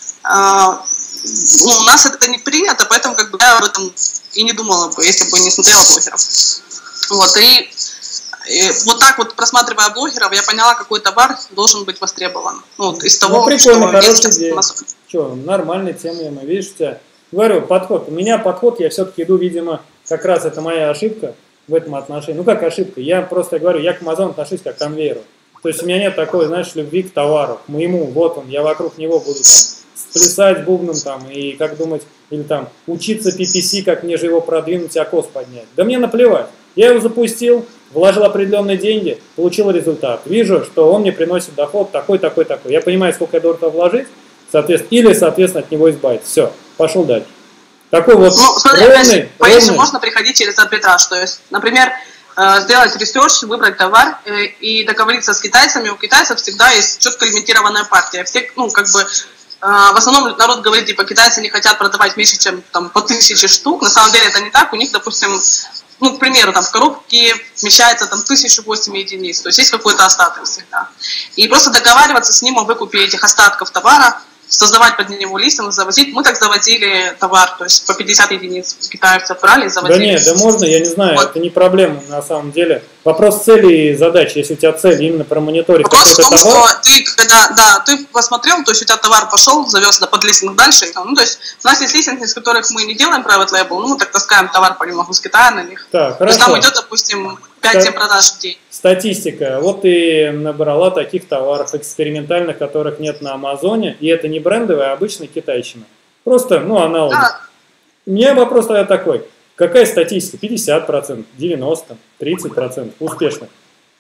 У нас это не принято, поэтому как бы я об этом и не думала бы, если бы не смотрела блогеров. Вот, и вот так вот, просматривая блогеров, я поняла, какой товар должен быть востребован. Из того, прикольно, хорошая идея. Что, нормальная тема, я видишь, у тебя. Говорю, подход. У меня подход, я все-таки иду, видимо, как раз это моя ошибка в этом отношении. Как ошибка? Я просто говорю, я к Amazon отношусь как к конвейеру. То есть у меня нет такой, знаешь, любви к товару, к моему, вот он, я вокруг него буду там сплясать бубном там, и как думать, или там учиться PPC, как мне же его продвинуть, окос поднять. Да мне наплевать. Я его запустил, вложил определенные деньги, получил результат. Вижу, что он мне приносит доход такой, такой, такой. Я понимаю, сколько я должен вложить, соответственно, от него избавиться. Все, пошел дальше. Такой вот ровный. Можно приходить через арбитраж. То есть, например, сделать ресерч, выбрать товар и договориться с китайцами. У китайцев всегда есть четко лимитированная партия. Все, в основном народ говорит, типа, китайцы не хотят продавать меньше, чем там, по 1000 штук. На самом деле это не так. У них, допустим, к примеру, там в коробке вмещается там 1008 единиц. То есть есть какой-то остаток всегда. И просто договариваться с ним о выкупе этих остатков товара, создавать под него листинг, завозить. Мы так завозили товар, то есть по 50 единиц китайцев брали и завозили. Да нет, да можно, я не знаю, вот. Это не проблема на самом деле. Вопрос цели и задачи, если у тебя цель именно промониторить какой-то товар. Вопрос в том, что ты, когда ты посмотрел, то есть у тебя товар пошел, завез под листинг дальше. То есть у нас есть листинги, из которых мы не делаем private label, мы так таскаем товар понемногу с Китая на них. Так, то есть там идет, допустим, 5-7 продаж в день. Статистика. Вот ты набрала таких товаров экспериментальных, которых нет на Амазоне, и это не брендовая, а обычная китайщина. Просто, аналоги. Да. У меня вопрос тогда такой. Какая статистика? 50%, 90%, 30% успешных?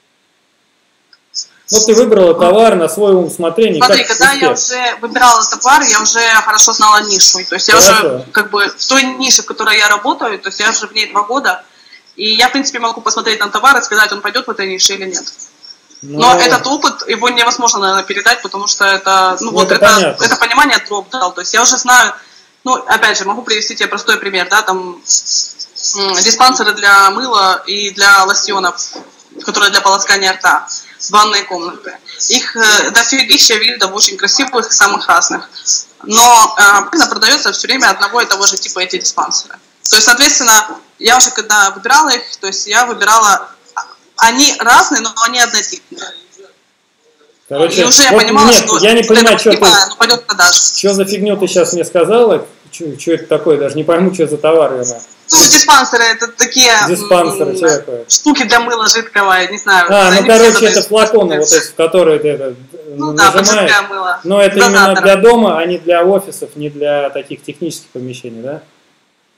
Вот ты выбрала товар на свое усмотрение. Смотри, когда я уже выбирала товар, я уже хорошо знала нишу. То есть я уже в той нише, в которой я работаю, то есть я уже в ней 2 года, и я, в принципе, могу посмотреть на товар и сказать, он пойдет в этой нише или нет. Но этот опыт, его невозможно, наверное, передать, потому что это, это понимание дроп-дал. То есть я уже знаю, опять же, могу привести тебе простой пример, да, там диспансеры для мыла и для лосьонов, которые для полоскания рта, ванные комнаты. Их дофигища видов очень красивых, самых разных. Но продается все время одного и того же типа эти диспансеры. То есть, соответственно, я уже когда выбирала их, то есть я выбирала, они разные, но они однотипные. Короче, и уже я понимала, нет, что я не понимаю, что пойдет в продажу. Что за фигню ты сейчас мне сказала? Что это такое? Даже не пойму, что за товары она. Диспансеры это такие штуки для мыла жидкого, не знаю. Короче, это флаконы, вот эти, в которые ты нажимаешь. Мыло. Но это именно для дома, а не для офисов, не для таких технических помещений, да?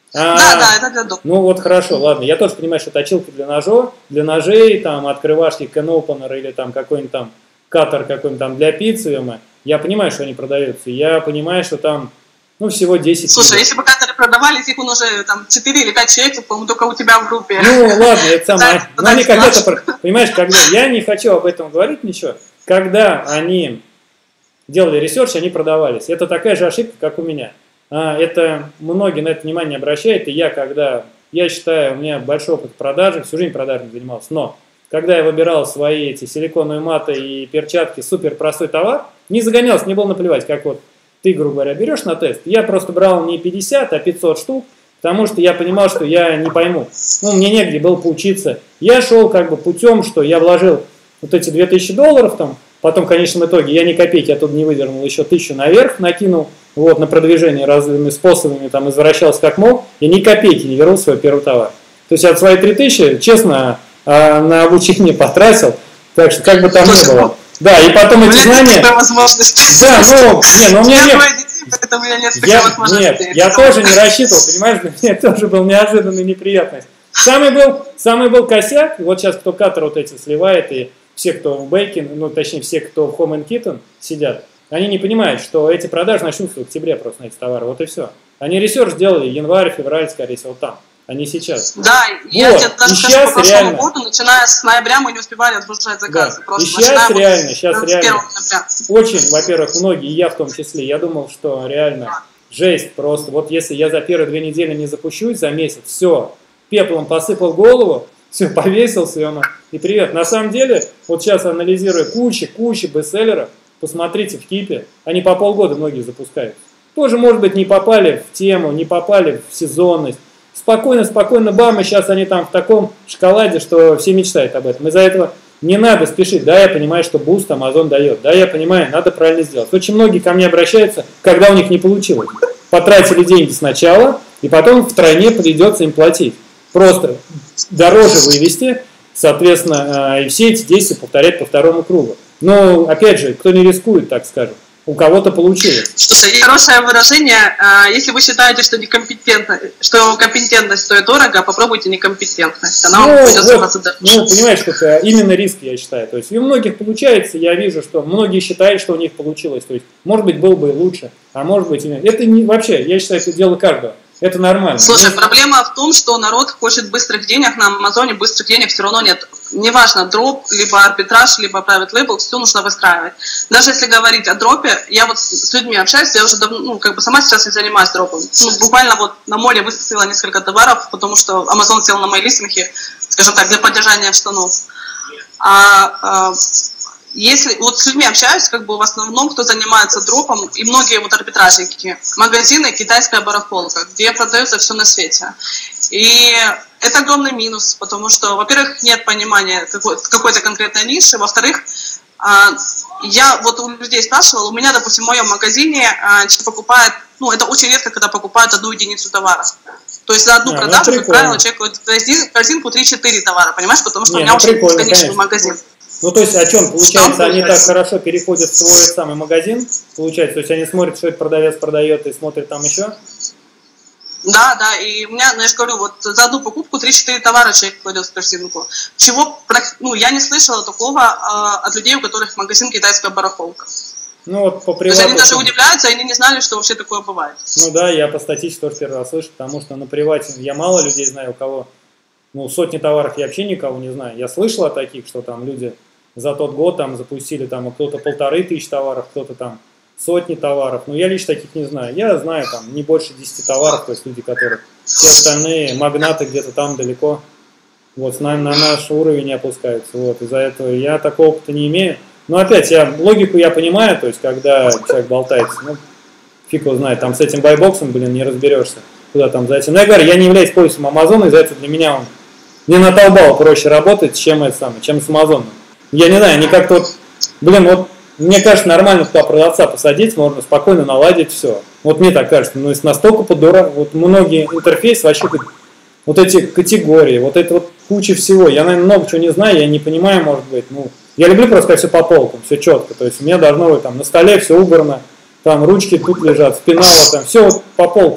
Да, это для дома. Ну вот хорошо, ладно. Я тоже понимаю, что точилки для ножей, там открывашки, can-opener или там какой-нибудь там каттер какой-нибудь там для пиццы. Я понимаю, что они продаются. Я понимаю, что там всего 10 Слушай, если бы каттеры продавались, их уже там 4 или 5 человек, по-моему, только у тебя в группе. Ну ладно, это самое. Но они когда-то, понимаешь, когда я не хочу об этом говорить ничего, когда они делали ресерч, они продавались. Это такая же ошибка, как у меня. Это многие на это внимание обращают, и я считаю, у меня большой опыт продажи, всю жизнь продажами занимался, но когда я выбирал свои эти силиконовые маты и перчатки, супер простой товар, не загонялся, не было наплевать, как вот ты, грубо говоря, берешь на тест. Я просто брал не 50, а 500 штук, потому что я понимал, что я не пойму. Мне негде было поучиться. Я шел как бы путем, что я вложил вот эти $2000 там, потом в конечном итоге я ни копейки оттуда не выдернул, еще 1000 наверх накинул, на продвижение разными способами, там, извращался как мог, и ни копейки не вернул свой первый товар. То есть от свои 3000, честно, на обучение потратил, так что как бы там ни было. Да, и потом эти знания... Да, у меня нет. Нет, я тоже не рассчитывал, понимаешь, для меня тоже был неожиданная неприятность. Самый был косяк, вот сейчас кто каттер вот эти сливает, и все, кто в Бейкин, точнее все, кто в Home and Kitten сидят, они не понимают, что эти продажи начнутся в октябре просто на эти товары, вот и все. Они ресерч сделали январь, февраль, скорее всего, там. А не сейчас. Да, я тебе даже скажу, по прошлому году, начиная с ноября, мы не успевали отгружать заказы. Да. И сейчас реально, очень, во-первых, многие, и я в том числе, я думал, что реально жесть просто. Вот если я за первые 2 недели не запущусь за месяц, все, пеплом посыпал голову, все, повесился, и привет. На самом деле, вот сейчас анализируя куча бестселлеров, посмотрите в Кипе, они по полгода многие запускают. Тоже, может быть, не попали в тему, не попали в сезонность. Спокойно, бам, и сейчас они там в таком шоколаде, что все мечтают об этом. Из-за этого не надо спешить. Да, я понимаю, что буст Amazon дает. Да, я понимаю, надо правильно сделать. Очень многие ко мне обращаются, когда у них не получилось. Потратили деньги сначала, и потом втройне придется им платить. Просто дороже вывести, соответственно, и все эти действия повторять по второму кругу. Но, опять же, кто не рискует, так скажем. У кого-то получилось. Слушай, хорошее выражение. Если вы считаете, что компетентность стоит дорого, попробуйте некомпетентность. Она вам придется вас дороже. Понимаешь, это именно риск, я считаю. То есть и у многих получается, я вижу, что многие считают, что у них получилось. То есть, может быть, было бы лучше, а может быть и нет. Это не вообще, я считаю, это дело каждого. Это нормально. Слушай, проблема в том, что народ хочет быстрых денег, на Амазоне быстрых денег все равно нет. Неважно, дроп, либо арбитраж, либо private label, все нужно выстраивать. Даже если говорить о дропе, я вот с людьми общаюсь, я уже давно, сама сейчас не занимаюсь дропом. Буквально вот на море выставила несколько товаров, потому что Amazon сел на мои листинги, скажем так, для поддержания штанов. Если вот с людьми общаюсь, в основном, кто занимается дропом, и многие вот арбитражники, магазины, китайская барахолка, где продается все на свете. И это огромный минус, потому что, во-первых, нет понимания какой-то конкретной ниши, во-вторых, я вот у людей спрашивала, у меня, допустим, в моем магазине человек покупает, это очень редко, когда покупают 1 единицу товара. То есть за одну продажу, как правило, человек в корзинку 3-4 товара, понимаешь, потому что у меня очень бесконечный магазин. То есть о чем? Получается, они так хорошо переходят в свой самый магазин, получается, то есть они смотрят, что этот продавец продает, и смотрят там еще? Да, и у меня, я же говорю, вот за одну покупку 3-4 товара человек кладет в корзинку. Я не слышала такого от людей, у которых магазин китайская барахолка. По привату. То есть они даже удивляются, они не знали, что вообще такое бывает. Я по статистике тоже первый раз слышу, потому что на привате я мало людей знаю, у кого, сотни товаров я вообще никого не знаю. Я слышал о таких, что там люди за тот год там запустили там кто-то 1500 товаров, кто-то там сотни товаров. Я лично таких не знаю. Я знаю там не больше 10 товаров, то есть люди, которые все остальные магнаты где-то там далеко на наш уровень не опускаются. Из-за этого я такого опыта не имею. Но опять, логику я понимаю, то есть когда человек болтается, фиг его знает, там с этим байбоксом, не разберешься, куда там зайти. Я говорю, я не являюсь пользователем Амазона, из-за этого для меня он не на Taobao проще работать, чем с Амазоном. Я не знаю, они как-то мне кажется, нормально туда продавца посадить, можно спокойно наладить все. Мне так кажется, настолько многие интерфейсы вообще, эти категории, это куча всего. Я, наверное, много чего не знаю, я не понимаю, может быть, я люблю просто как все по полкам, все четко, то есть у меня должно быть там на столе все убрано, там ручки тут лежат, спинала, там все по полкам.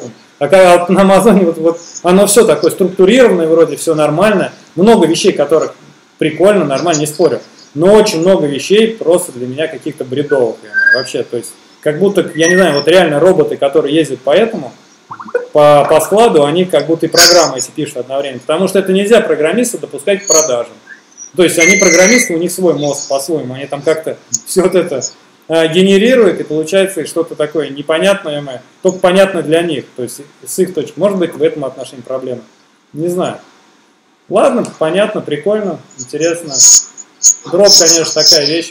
А на Амазоне вот оно все такое структурированное, вроде все нормально. Много вещей, которых прикольно, нормально, не спорю. Но очень много вещей просто для меня каких-то бредовых. Вообще, то есть, как будто, я не знаю, вот реально роботы, которые ездят по складу, они как будто и программы эти пишут одновременно. Потому что это нельзя программиста допускать к продажам. То есть они программисты, у них свой мозг по-своему, они там как-то все вот это генерируют, и получается что-то такое непонятное, только понятно для них, то есть с их точки. Может быть, в этом отношении проблема. Не знаю. Ладно, понятно, прикольно, интересно. Дроп, конечно, такая вещь.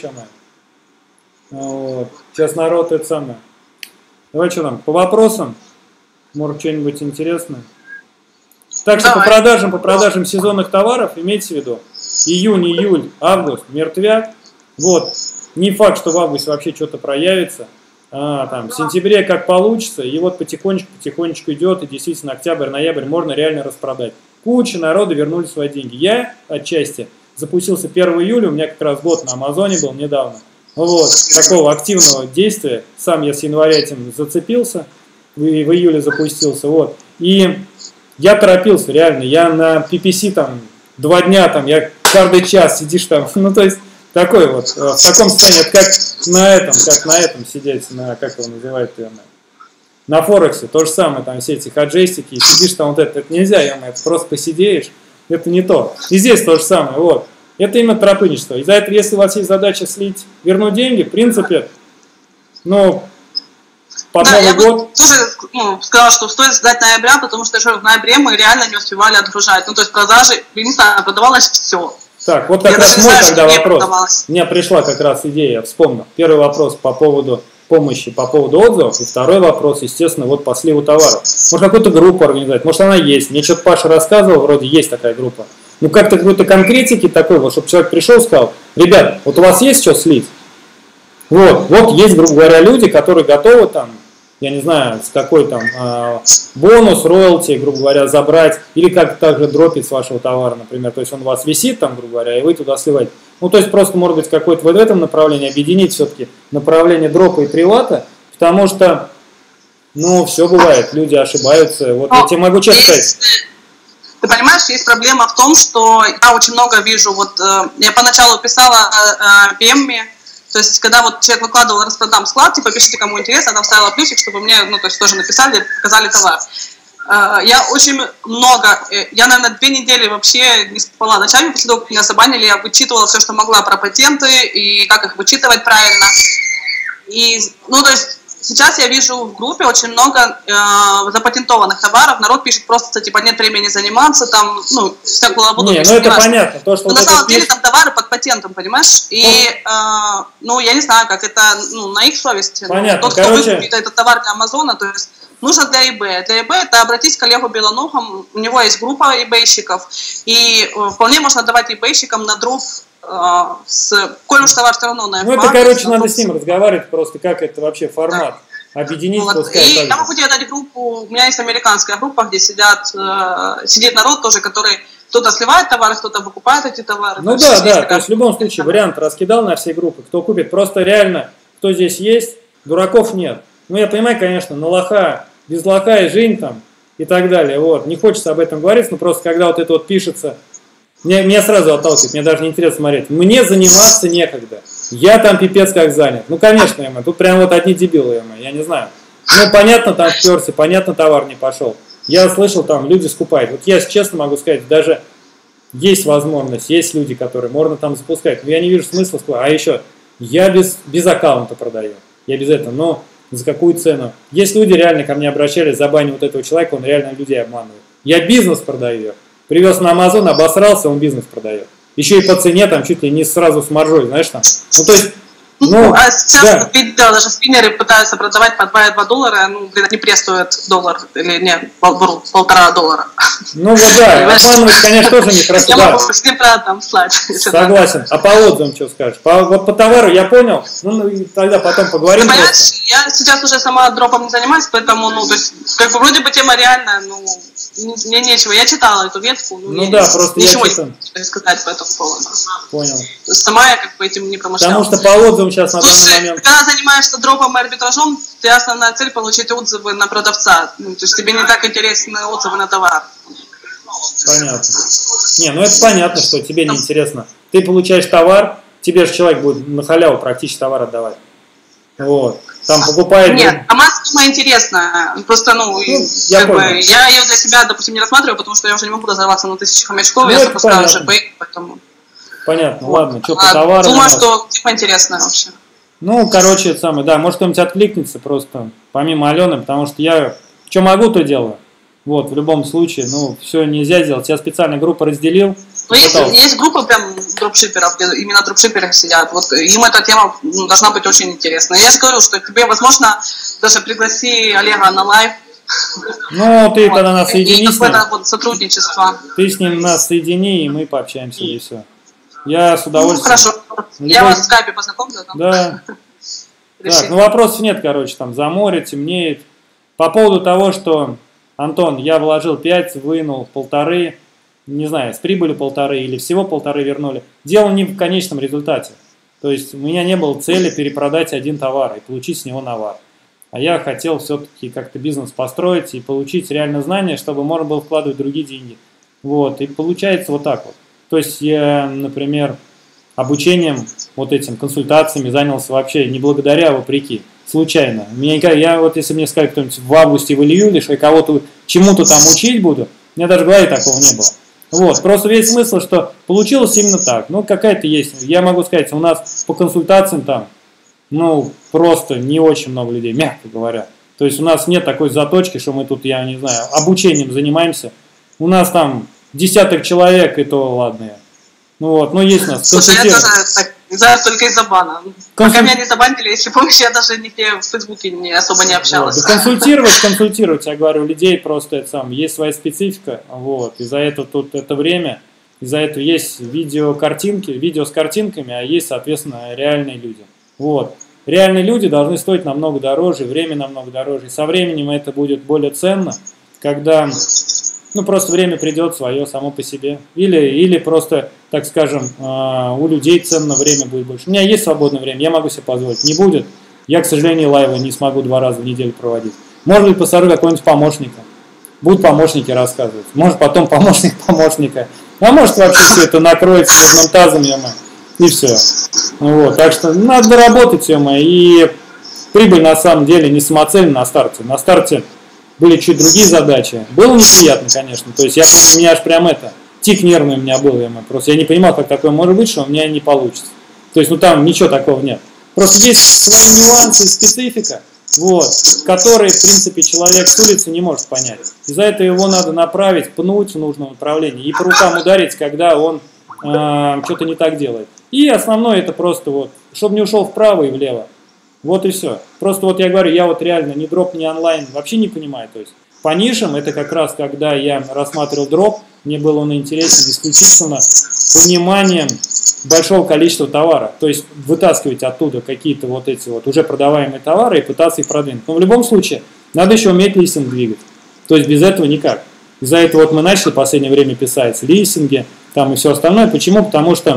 Вот. Сейчас народ это самое. Давай что там, по вопросам? Может, что-нибудь интересное? Так что по продажам сезонных товаров, имейте в виду, июнь, июль, август, мертвяк. Вот. Не факт, что в августе вообще что-то проявится. Там, в сентябре как получится. И вот потихонечку идет. И действительно, октябрь, ноябрь можно реально распродать. Куча народа вернули свои деньги. Я отчасти запустился 1 июля. У меня как раз год на Амазоне был недавно. Вот. Такого активного действия. Сам я с января этим зацепился. В июле запустился. Вот. И я торопился, реально. Я на PPC там 2 дня, там, я каждый час сидишь там. Ну, то есть, такой вот, в таком состоянии, это как на этом сидеть, как его называют, на Форексе, то же самое, там все эти хаджестики, сидишь там вот это нельзя, это просто посидеешь, это не то. И здесь то же самое, вот. Это именно тропыничество. Из-за этого, если у вас есть задача слить, вернуть деньги, в принципе, ну, под Новый год. Я тоже сказала, что стоит ждать ноября, потому что в ноябре мы реально не успевали отгружать. Ну, то есть продажи, не знаю, продавалось все. Так, вот как раз мой тогда вопрос. У меня пришла как раз идея, вспомнил. Первый вопрос по поводу помощи, по поводу отзывов. И второй вопрос, естественно, вот по сливу товаров. Может, какую-то группу организовать, может, она есть. Мне что-то Паша рассказывал, вроде есть такая группа. Ну, как-то какой-то конкретики такой, вот, чтобы человек пришел и сказал, ребят, вот у вас есть что слить? Вот есть, грубо говоря, люди, которые готовы там, я не знаю, с какой там бонус, роялти, грубо говоря, забрать, или как также дропить с вашего товара, например, то есть он у вас висит там, грубо говоря, и вы туда сливаете. Ну, то есть просто, может быть, какое-то в этом направлении объединить все-таки направление дропа и привата, потому что, ну, все бывает, люди ошибаются, вот я тебе могу честно сказать. Ты понимаешь, есть проблема в том, что я очень много вижу, вот я поначалу писала PM, то есть, когда вот человек выкладывал распродам склад, типа, пишите, кому интересно, там ставила плюсик, чтобы мне, ну, то есть, тоже написали, показали товар. Я очень много, я, наверное, 2 недели вообще не спала ночами, после того, как меня забанили, я вычитывала все, что могла про патенты и как их вычитывать правильно. И, ну, то есть, сейчас я вижу в группе очень много запатентованных товаров, народ пишет просто, типа, нет времени заниматься, там, ну, всякую лабуду. Не, ну это понятно. То, что но на самом деле там товары под патентом, понимаешь? И, ну, я не знаю, как это, ну, на их совести. Понятно, тот, кто выкупит этот товар для Амазона, то есть, нужно для eBay. Для eBay это обратись к коллегу Белоногому, у него есть группа eBayщиков, и вполне можно давать eBayщикам на дроп, коль уж товар все равно на Ну, это, короче, надо с ним разговаривать просто, как это вообще формат. Да. Объединить, вот. Пускай. И я могу тебе дать группу, у меня есть американская группа, где сидит народ тоже, который кто-то сливает товары, кто-то выкупает эти товары. Ну да, да, то есть в любом случае вариант раскидал на все группы, кто купит, просто реально, кто здесь есть, дураков нет. Ну, я понимаю, конечно, на лоха, без лоха и жизнь там и так далее, вот, не хочется об этом говорить, но просто когда вот это вот пишется, меня сразу отталкивает, мне даже не интересно смотреть. Мне заниматься некогда. Я там пипец как занят. Ну, конечно, тут прям вот одни дебилы, я не знаю. Ну, понятно, там вперся, понятно, товар не пошел. Я слышал, там люди скупают. Вот я честно могу сказать, даже есть возможность, есть люди, которые можно там запускать. Но я не вижу смысла скупать. А еще, я без аккаунта продаю. Я без этого, но за какую цену? Есть люди, реально ко мне обращались, забанил вот этого человека, он реально людей обманывает. Я бизнес продаю. Привез на Амазон, обосрался, он бизнес продает. Еще и по цене, там чуть ли не сразу с маржой, знаешь, там. Ну, то есть, ну, а сейчас да. Видео, даже спиннеры пытаются продавать по $2, ну, блин, не престоят $1, или нет, $1,5. Ну, вот да, обманывать, конечно, тоже нехорошо. Я могу с ним там слать. Согласен. А по отзывам что скажешь? Вот по товару я понял, ну, и тогда потом поговорим. Понимаешь, я сейчас уже сама дропом не занимаюсь, поэтому, ну, то есть, как бы, вроде бы тема реальная, ну, мне нечего. Я читала эту ветку, ну да, просто ничего я не сказать по этому поводу. Понял. То есть сама я как бы этим не промышляла. Потому что по отзывам сейчас на данный момент... Когда занимаешься дропом и арбитражом, у тебя основная цель получить отзывы на продавца. Ну, то есть тебе не так интересны отзывы на товар. Понятно. Не, ну это понятно, что тебе не интересно. Ты получаешь товар, тебе же человек будет на халяву практически товар отдавать. Вот. Там покупает... Нет, сама схема интересная. Просто, ну, я ее для себя, допустим, не рассматриваю, потому что я уже не могу разорваться на 1000 хомячков, я запускаю ЖП, поэтому... Понятно, вот. Ладно, что по товару... Думаю, что тема интересная вообще. Ну, короче, это самое, да, может кто-нибудь откликнется просто, помимо Алены, потому что я что могу, то делаю. Вот, в любом случае, ну, все нельзя сделать. Я специально группу разделил. Ну, есть группа прям дропшиперов, где именно дропшиперы сидят. Вот им эта тема должна быть очень интересна. Я же говорю, что тебе, возможно, даже пригласи Олега на лайв. Ну, ты вот, тогда нас соедини с ним. Вот сотрудничество. Ты с ним нас соедини, и мы пообщаемся, и все. Я с удовольствием. Ну, хорошо. Я вас в скайпе познакомлю. Да. Так, ну вопросов нет, короче, там за море, темнеет. По поводу того, что, Антон, я вложил 5, вынул 1,5, не знаю, с прибылью 1,5 или всего 1,5 вернули. Дело не в конечном результате. То есть у меня не было цели перепродать один товар и получить с него навар. А я хотел все-таки как-то бизнес построить и получить реально знания, чтобы можно было вкладывать другие деньги. Вот, и получается вот так вот. То есть я, например, обучением, вот этим консультациями занялся вообще не благодаря, а вопреки. Случайно. Я вот если мне сказать кто-нибудь в августе, в июле, что я кого-то чему-то там учить буду, у меня даже в голове такого не было. Вот, просто весь смысл, что получилось именно так. Ну, какая-то есть. Я могу сказать, у нас по консультациям там, ну, просто не очень много людей, мягко говоря. То есть у нас нет такой заточки, что мы тут, я не знаю, обучением занимаемся. У нас там десяток человек, и то ладно. Ну вот, ну есть у нас. Слушай, я тоже так, только из-за бана. Пока меня не забанили, если помнишь, я даже нигде в Фейсбуке особо не общалась. Вот. Да консультировать, я говорю, людей просто это сам, есть своя специфика, вот, и за это тут это время, из-за этого есть видео с картинками, а есть, соответственно, реальные люди. Вот. Реальные люди должны стоить намного дороже, время намного дороже, и со временем это будет более ценно, когда... Ну, просто время придет свое само по себе. Или просто, так скажем, у людей ценно время будет больше. У меня есть свободное время, я могу себе позволить. Не будет. Я, к сожалению, лайвы не смогу 2 раза в неделю проводить. Может быть, посажу какого-нибудь помощника. Будут помощники рассказывать. Может, потом помощник помощника. А может, вообще все это накроется нужным тазом, и все. Вот. Так что надо доработать, и прибыль на самом деле не самоцель на старте. На старте были чуть другие задачи. Было неприятно, конечно. То есть я помню, у меня аж прям тик нервный у меня был. Просто я не понимал, как такое может быть, что у меня не получится. То есть, ну там ничего такого нет. Просто есть свои нюансы и специфика, вот, которые, в принципе, человек с улицы не может понять. Из-за этого его надо направить, пнуть в нужном направлении и по рукам ударить, когда он что-то не так делает. И основное это просто вот, чтобы не ушел вправо и влево. Вот и все. Просто вот я говорю, я вот реально ни дроп, ни онлайн вообще не понимаю. То есть по нишам это как раз, когда я рассматривал дроп, мне было он интересен исключительно пониманием большого количества товара. То есть вытаскивать оттуда какие-то вот эти вот уже продаваемые товары и пытаться их продвинуть. Но в любом случае надо еще уметь листинг двигать. То есть без этого никак. Из-за этого вот мы начали в последнее время писать листинги там и все остальное. Почему? Потому что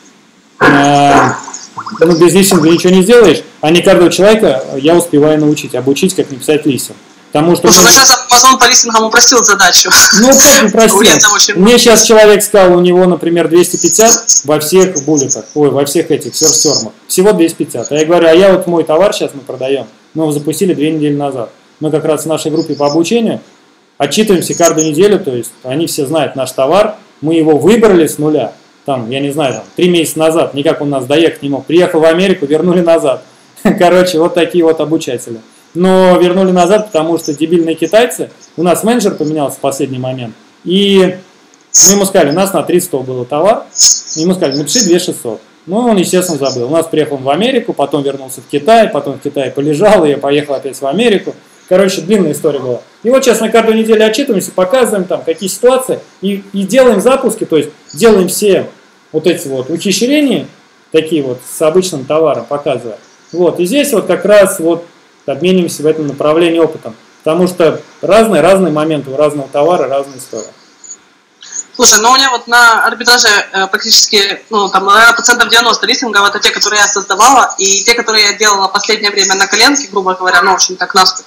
без листинга ничего не сделаешь, а не каждого человека я успеваю научить, обучить, как написать листинг. Потому что сейчас Amazon по листингам упростил задачу. Ну, как упростил? Мне сейчас человек сказал, у него, например, 250 во всех буллетах, во всех этих серфермах. Всего 250. А я говорю, а я вот мой товар сейчас мы продаем, мы его запустили 2 недели назад. Мы как раз в нашей группе по обучению отчитываемся каждую неделю, то есть они все знают наш товар, мы его выбрали с нуля. Там, я не знаю, 3 месяца назад, никак он у нас доехать не мог. Приехал в Америку, вернули назад. Короче, вот такие вот обучатели. Но вернули назад, потому что дебильные китайцы, у нас менеджер поменялся в последний момент, и мы ему сказали, у нас на 300 было товар, и ему сказали, напиши 2600. Ну, он, естественно, забыл. У нас приехал он в Америку, потом вернулся в Китай, потом в Китае полежал, и я поехал опять в Америку. Короче, длинная история была. И вот сейчас на каждую неделю отчитываемся, показываем там какие ситуации, и делаем запуски, то есть делаем все вот эти вот ухищрения, такие вот с обычным товаром, показывая. Вот, и здесь вот как раз вот обменимся в этом направлении опытом. Потому что разные моменты у разного товара, разная история. Слушай, ну у меня вот на арбитраже практически, ну там, наверное, процентов 90 листингов, это те, которые я создавала, и те, которые я делала в последнее время на коленке, грубо говоря, ну, в общем, так наспех,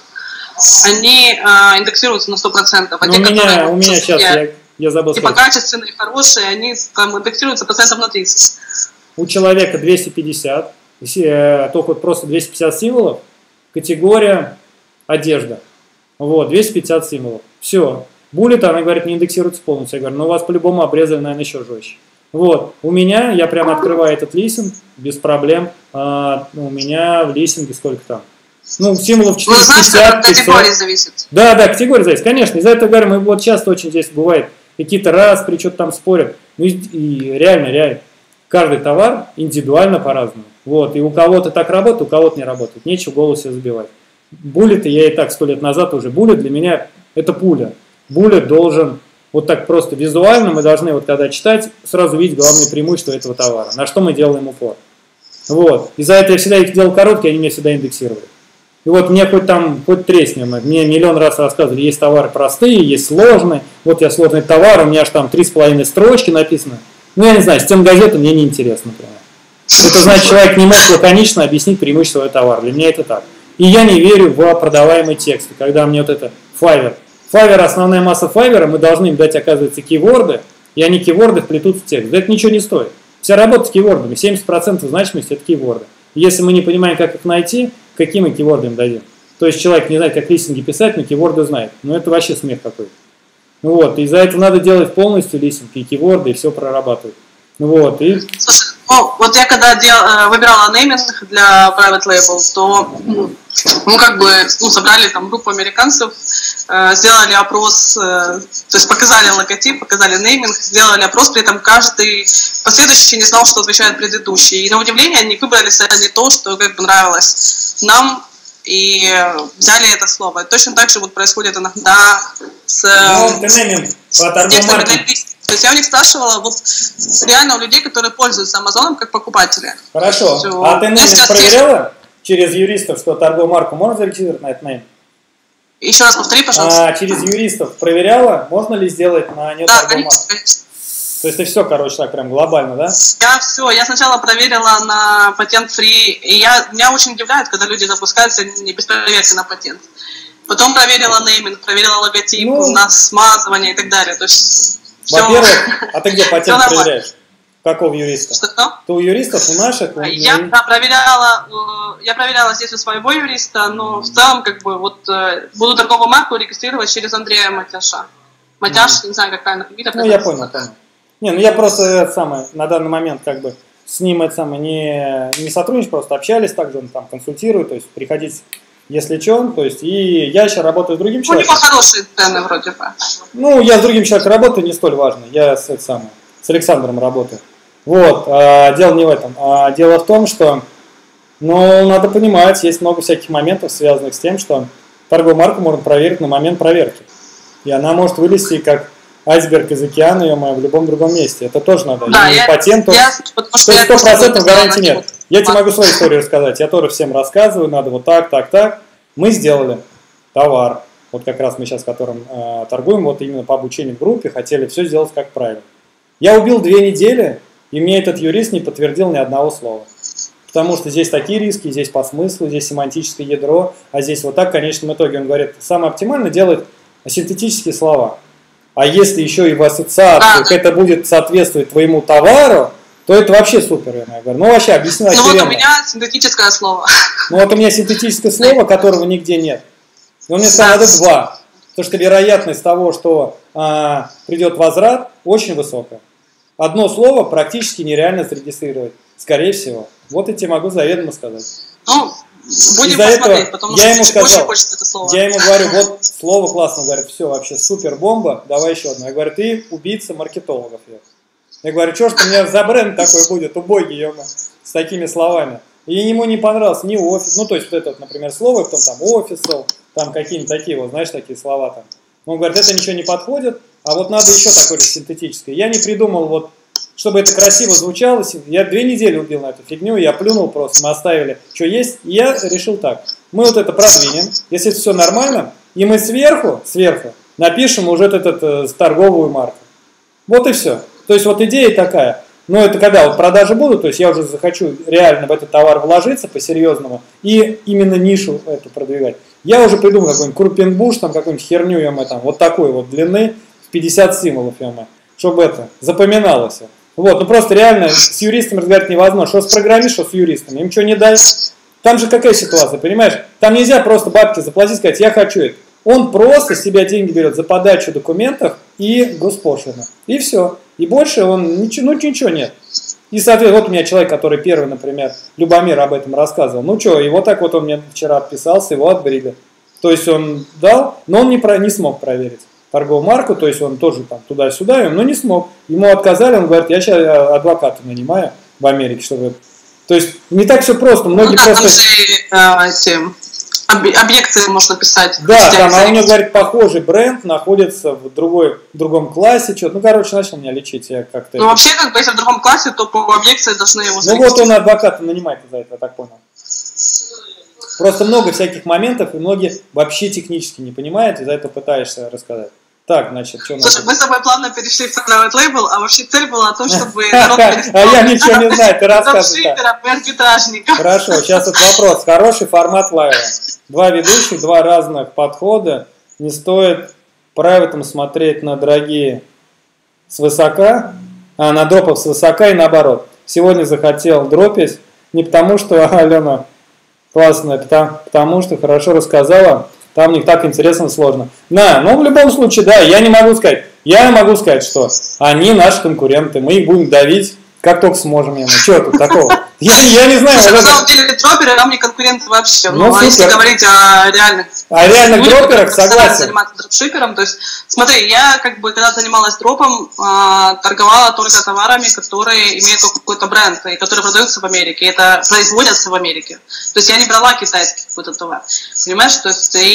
они индексируются на 100%. А те, которые у меня сейчас, я забыл типа сказать. качественные, хорошие, они там индексируются процентов на 30. У человека 250, только вот просто 250 символов, категория одежда. Вот, 250 символов. Все. Буллет, она говорит, не индексируется полностью. Я говорю, ну у вас по-любому обрезали, наверное, еще жестче. Вот, у меня, я прямо открываю этот листинг, без проблем. У меня в листинге сколько там? Ну, символов 450. Ну, знаешь, что от категории зависит. Да, категория зависит, конечно. Из-за этого, говорю, мы вот часто очень здесь бывает, какие-то распри, что-то там спорят. Ну, и реально, каждый товар индивидуально по-разному. Вот, и у кого-то так работает, у кого-то не работает. Нечего голову себе забивать. Буллеты, я и так 100 лет назад уже, буллет для меня это пуля. Буллет должен вот так просто визуально, мы должны вот когда читать, сразу видеть главные преимущества этого товара, на что мы делаем упор. Вот, из-за этого я всегда их делал короткие, они меня всегда индексировали. И вот мне хоть тресни, мне миллион раз рассказывали, есть товары простые, есть сложные, вот я сложный товар, у меня аж там 3,5 строчки написано. Ну я не знаю, стенгазета мне не интересно, например. Это значит, человек не может лаконично объяснить преимущество своего товара, для меня это так. И я не верю в продаваемые тексты, когда мне вот это Fiverr. Fiverr, основная масса Fiverr, мы должны им дать, оказывается, кейворды, и они кейворды вплетут в текст. Да это ничего не стоит. Вся работа с кейвордами, 70% значимости это кейворды. И если мы не понимаем, как их найти, каким мы кейворды им дадим? То есть человек не знает, как листинги писать, но кейворды знает. Ну это вообще смех какой-то. Ну вот, и из-за этого надо делать полностью листинги и кейворды, и все прорабатывать. Ну вот, и... Слушай, вот я когда выбирала нейминг для Private Label, то мы как бы собрали там группу американцев, сделали опрос, то есть показали логотип, показали нейминг, сделали опрос, при этом каждый последующий не знал, что отвечает предыдущий. И на удивление они выбрали не то, что как бы нравилось нам, и взяли это слово. И точно так же вот происходит иногда с текстами для писем. То есть я у них спрашивала, вот реально у людей, которые пользуются Амазоном как покупатели. Хорошо. Все. А ты нейминг проверяла через юристов, что торговую марку можно зарегистрировать на этот нейминг? Еще раз повтори, пожалуйста. А через юристов проверяла, можно ли сделать на нее торговую марку? Конечно. То есть ты все, короче, так прям глобально, да? Я сначала проверила на патент фри, и меня очень удивляет, когда люди запускаются не без проверки на патент. Потом проверила нейминг, проверила логотип, на смазывание и так далее. То есть во-первых, а ты где патент проверяешь? Какого юриста? Что? Ты у юристов, у наших? Я проверяла здесь у своего юриста, но в целом как бы вот буду торговую марку регистрировать через Андрея Матяша. Матяш, не знаю, как правильно фамилия. Ну, я понял. Не, ну я просто на данный момент как бы с ним не сотрудничаю, просто общались, также он там консультирует, то есть приходить, если что, то есть и я еще работаю с другим человеком. У него хорошие цены вроде бы. Ну, я с другим человеком работаю, не столь важно, я с Александром работаю. Вот, дело не в этом, дело в том, что, надо понимать, есть много всяких моментов, связанных с тем, что торговую марку можно проверить на момент проверки, и она может вылезти как айсберг из океана, в любом другом месте. Это тоже надо. Да, патенту. То есть 100% гарантии нет. Я тебе могу свою историю рассказать. Я тоже всем рассказываю, надо вот так. Мы сделали товар, вот как раз мы сейчас которым торгуем, вот именно по обучению в группе, хотели все сделать как правильно. Я убил 2 недели, и мне этот юрист не подтвердил ни одного слова. Потому что здесь такие риски, здесь по смыслу, здесь семантическое ядро, а здесь вот так в конечном итоге он говорит, самое оптимально делать синтетические слова. А если еще и в ассоциации это будет соответствовать твоему товару, то это вообще супер, я говорю. Вообще, объясню очевидно. Вот у меня синтетическое слово. Вот у меня синтетическое слово, которого нигде нет. Но мне сказали, надо 2. Потому что вероятность того, что придет возврат, очень высокая. Одно слово практически нереально зарегистрировать. Скорее всего. Вот я тебе могу заведомо сказать. Будем посмотреть, потому что очень хочется это слово. Я ему говорю, вот слово классно, говорит, все, вообще супер бомба, давай еще одно. Я говорю, ты убийца маркетологов. Я говорю, что ж ты у меня за бренд такой будет, убогий, с такими словами. И ему не понравилось ни офис, то есть вот это, например, слово, потом там офисов, там какие-нибудь такие, вот знаешь, такие слова там. Он говорит, это ничего не подходит, а вот надо еще такое же синтетическое. Я не придумал вот, чтобы это красиво звучало, я 2 недели убил на эту фигню, я плюнул просто, мы оставили, что есть, и я решил так, мы вот это продвинем, если все нормально, И мы сверху напишем уже торговую марку. Вот и все. То есть вот идея такая. Но это когда вот продажи будут, то есть я уже захочу реально в этот товар вложиться по-серьезному и именно нишу эту продвигать. Я уже придумал какой-нибудь крупенбуш, там какую-нибудь херню там, вот такой вот длины, 50 символов, чтобы это запоминалось. Вот, ну просто реально с юристом разговаривать невозможно. Что с программистом, что с юристом. Им что не дай. Там же какая ситуация, понимаешь? Там нельзя просто бабки заплатить, сказать, я хочу это. Он просто с себя деньги берет за подачу документов и госпошлину. И все. И больше он ничего нет. И, соответственно, вот у меня человек, который первый, например, Любомир об этом рассказывал. Ну что, и вот так вот он мне вчера отписался, его отбрили. То есть он дал, но он не смог проверить торговую марку, то есть он тоже там туда-сюда, но не смог. Ему отказали, он говорит, я сейчас адвоката нанимаю в Америке, чтобы... То есть не так все просто. Многие просто... Там же объекты можно писать. Да, там, а у него, говорит, похожий бренд находится в другом классе. Что-то. Ну, короче, начал меня лечить. Я как-то... Ну, вообще, как бы, если в другом классе, то по объекции должны его зарегистрировать. Ну, вот он адвоката нанимает за это, я так понял. Просто много всяких моментов, и многие вообще технически не понимают, и за это пытаешься рассказать. Так, значит, что... Слушай, мы с тобой плавно перешли в Private Label, а вообще цель была о том, чтобы народ перестал... А я ничего не знаю, ты рассказывай. Дропшиперов и арбитражников. Хорошо, сейчас вот вопрос. Хороший формат лайва. 2 ведущих, 2 разных подхода. Не стоит правитам смотреть на дорогие свысока, а на дропов свысока и наоборот. Сегодня захотел дропить не потому, что Алена классная, потому что хорошо рассказала. Там не так интересно, сложно. Но в любом случае, да, я могу сказать, что они наши конкуренты, мы их будем давить, как только сможем. Что тут такого? Я не знаю. На самом деле дроперы нам не конкуренты вообще. Ну, а если говорить о реальных дроперах, согласен. Заниматься дропшипером, то есть, смотри, я когда занималась дропом, торговала только товарами, которые имеют какой-то бренд, и которые продаются в Америке, и это производятся в Америке. То есть я не брала китайский какой-то товар. Понимаешь? То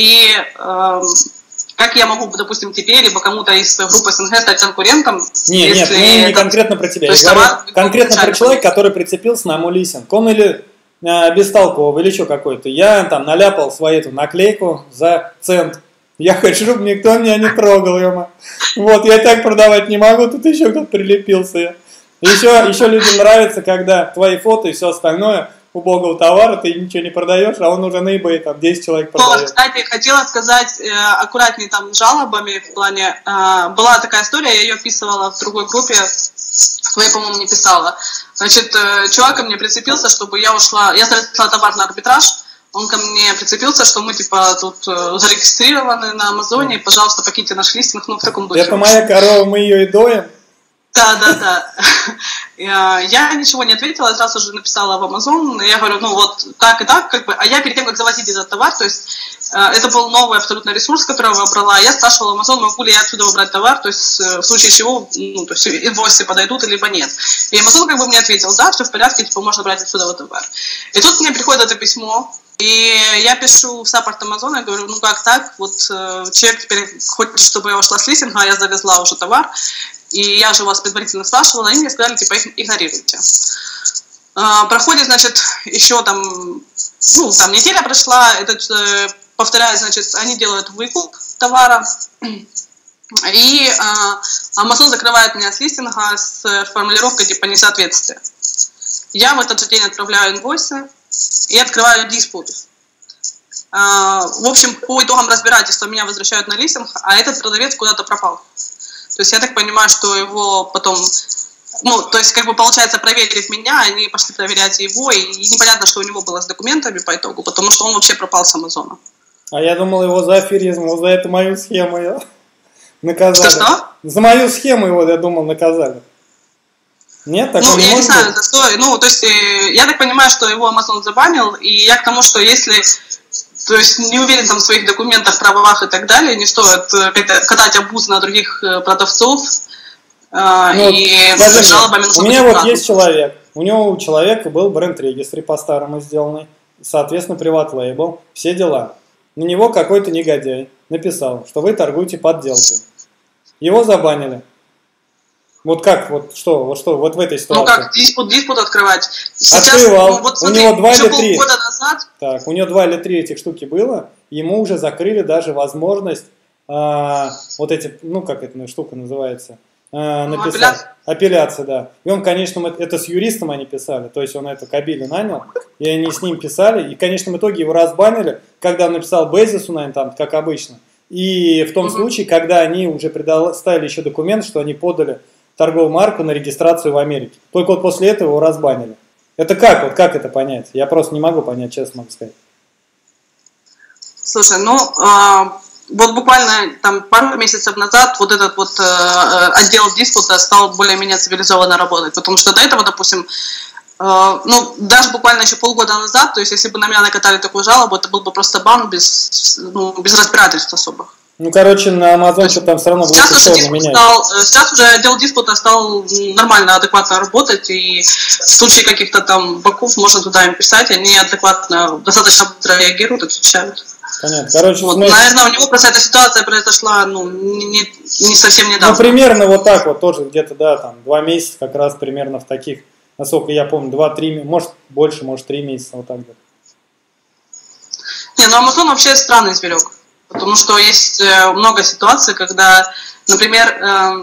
есть, как я могу, допустим, теперь, либо кому-то из группы СНГ стать конкурентом? Нет, не конкретно про тебя. Я говорю конкретно про человека, который прицепился на мой листинг. Он или бестолковый, или что какой-то. Я там наляпал свою эту наклейку за цент. Я хочу, чтобы никто меня не трогал. Вот, я так продавать не могу, тут еще кто-то прилепился. Еще людям нравится, когда твои фото и все остальное убогого товара, ты ничего не продаешь, а он уже на eBay там 10 человек продает. Кстати, хотела сказать аккуратнее там с жалобами в плане, была такая история, я ее описывала в другой группе, своей, по-моему, не писала. Значит, чувак ко мне прицепился, чтобы я ушла, я занесла товар на арбитраж, он ко мне прицепился, что мы типа тут зарегистрированы на Амазоне, пожалуйста, покиньте наш листинг, ну в таком духе. Это моя корова, мы ее и доим. Да. Я ничего не ответила, сразу же написала в Amazon, я говорю, ну вот так и так, как бы, а я перед тем, как завозить этот товар, то есть это был новый абсолютно ресурс, который я выбрала, я спрашивала Amazon, могу ли я отсюда выбрать товар, то есть в случае чего, ну, то есть инвойсы подойдут, либо нет. И Amazon как бы мне ответил, да, все в порядке, типа можно брать отсюда вот товар. И тут мне приходит это письмо, и я пишу в саппорт Амазона, я говорю, ну как так, вот человек теперь хочет, чтобы я ушла с листинга, а я завезла уже товар, и я же вас предварительно спрашивала, они мне сказали, типа, их игнорируйте. Проходит, значит, еще там, ну, там неделя прошла, повторяю, значит, они делают выкуп товара, и Amazon закрывает меня с листинга с формулировкой, типа, несоответствие. Я в этот же день отправляю инвойсы и открываю диспут. В общем, по итогам разбирательства меня возвращают на листинг, а этот продавец куда-то пропал. То есть я так понимаю, что его потом, ну, то есть, как бы, получается, проверив меня, они пошли проверять его, и непонятно, что у него было с документами по итогу, потому что он вообще пропал с Амазона. А я думал, его за аферизм, за эту мою схему наказали. Что? За мою схему его, я думал, наказали. Нет, такого не я может не знаю, быть? за что. Ну, то есть, я так понимаю, что его Амазон забанил, и я к тому, что если... То есть не уверен там в своих документах, правах и так далее, не стоит катать обузы на других продавцов и с жалобами. У меня вот есть человек, у человека был бренд-регистр по-старому сделанный, соответственно, Private Label, все дела. На него какой-то негодяй написал, что вы торгуете подделкой. Его забанили. Вот как, вот что, вот в этой ситуации? Ну как, диспут открывать. Сейчас, Открывал, вот, у смотри, него 2 или 3. полгода назад. Так, у него 2 или 3 этих штуки было, ему уже закрыли даже возможность вот эти, ну как эта штука называется, написать. Апелляция, да. И он, конечно, это с юристом они писали, то есть он это Кабили нанял, и они с ним писали, и в конечном итоге его разбанили, когда он написал Безосу, наверное, там, как обычно, и в том случае, когда они уже предоставили еще документ, что они подали торговую марку на регистрацию в Америке. Только вот после этого его разбанили. Это как? Вот как это понять? Я просто не могу понять, честно могу сказать. Слушай, ну, вот буквально там пару месяцев назад вот этот вот отдел диспута стал более-менее цивилизованно работать, потому что до этого, допустим, ну, даже буквально еще полгода назад, то есть если бы на меня накатали такую жалобу, это был бы просто бан без разбирательств особых. Ну, короче, на Amazon что там все равно будет сейчас уже отдел диспута стал нормально, адекватно работать, и в случае каких-то там боков можно туда им писать, они адекватно, достаточно быстро реагируют, отвечают. Понятно. Короче, вот, наверное, у него просто эта ситуация произошла, ну, не совсем недавно. Ну, примерно вот так вот, тоже где-то, да, там, 2 месяца как раз примерно в таких, насколько я помню, 2-3, может больше, может 3 месяца, вот так вот. Не, ну Amazon вообще странный зверек, потому что есть много ситуаций, когда, например,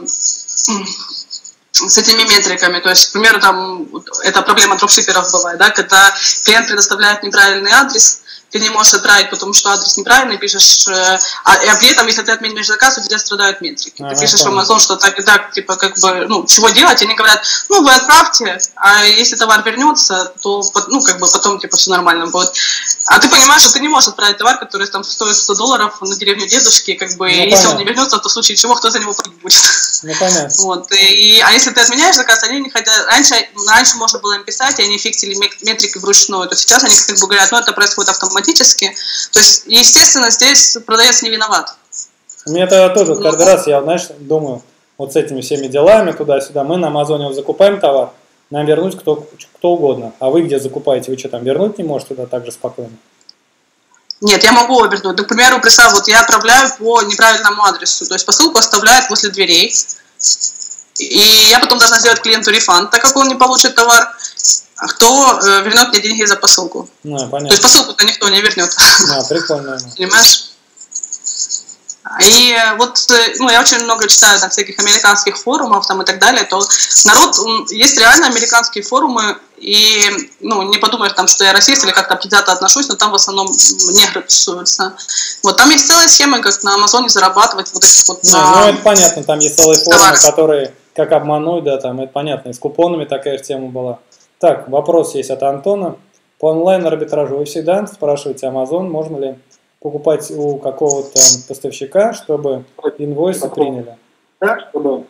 с этими метриками, то есть, к примеру, там, это проблема дропшиперов бывает, да, когда клиент предоставляет неправильный адрес, ты не можешь отправить, потому что адрес неправильный, пишешь, а при этом, если ты отменишь заказ, у тебя страдают метрики. Ты пишешь в Amazon, что так и так, типа, как бы, ну, чего делать, они говорят, ну, вы отправьте, а если товар вернется, то, ну, как бы, потом, типа, все нормально будет. А ты понимаешь, что ты не можешь отправить товар, который там стоит $100 на деревню дедушки, как бы, и если он не вернется, то в случае чего, кто за него платить будет. Ну, понятно. Вот, а если ты отменяешь заказ, они не хотят, раньше можно было им писать, и они фиксили метрики вручную, то сейчас они как бы говорят, ну, это происходит автоматически. То есть, естественно, здесь продавец не виноват. У меня это тоже каждый раз, я, знаешь, думаю, вот с этими всеми делами туда-сюда, мы на Амазоне закупаем товар, нам вернуть кто угодно. А вы где закупаете? Вы что, там вернуть не можете туда так же спокойно? Нет, я могу вернуть. К примеру, представь, вот я отправляю по неправильному адресу, то есть посылку оставляют возле дверей, и я потом должна сделать клиенту рефанд, так как он не получит товар. А кто вернет мне деньги за посылку? Понятно. То есть посылку-то никто не вернет. Прикольно. Понимаешь? И вот, ну, я очень много читаю там всяких американских форумов там и так далее, то народ, есть реально американские форумы, и, ну, не подумаешь там, что я расист или как-то предвзято отношусь, но там в основном негры тусуются. Вот там есть целая схема, как на Амазоне зарабатывать вот этих вот... Ну, это понятно, там есть целые форумы, которые как обмануть, да, там, это понятно, и с купонами такая же тема была. Так, вопрос есть от Антона. По онлайн-арбитражу вы всегда спрашиваете Amazon, можно ли покупать у какого-то поставщика, чтобы инвойсы приняли? Да, чтобы...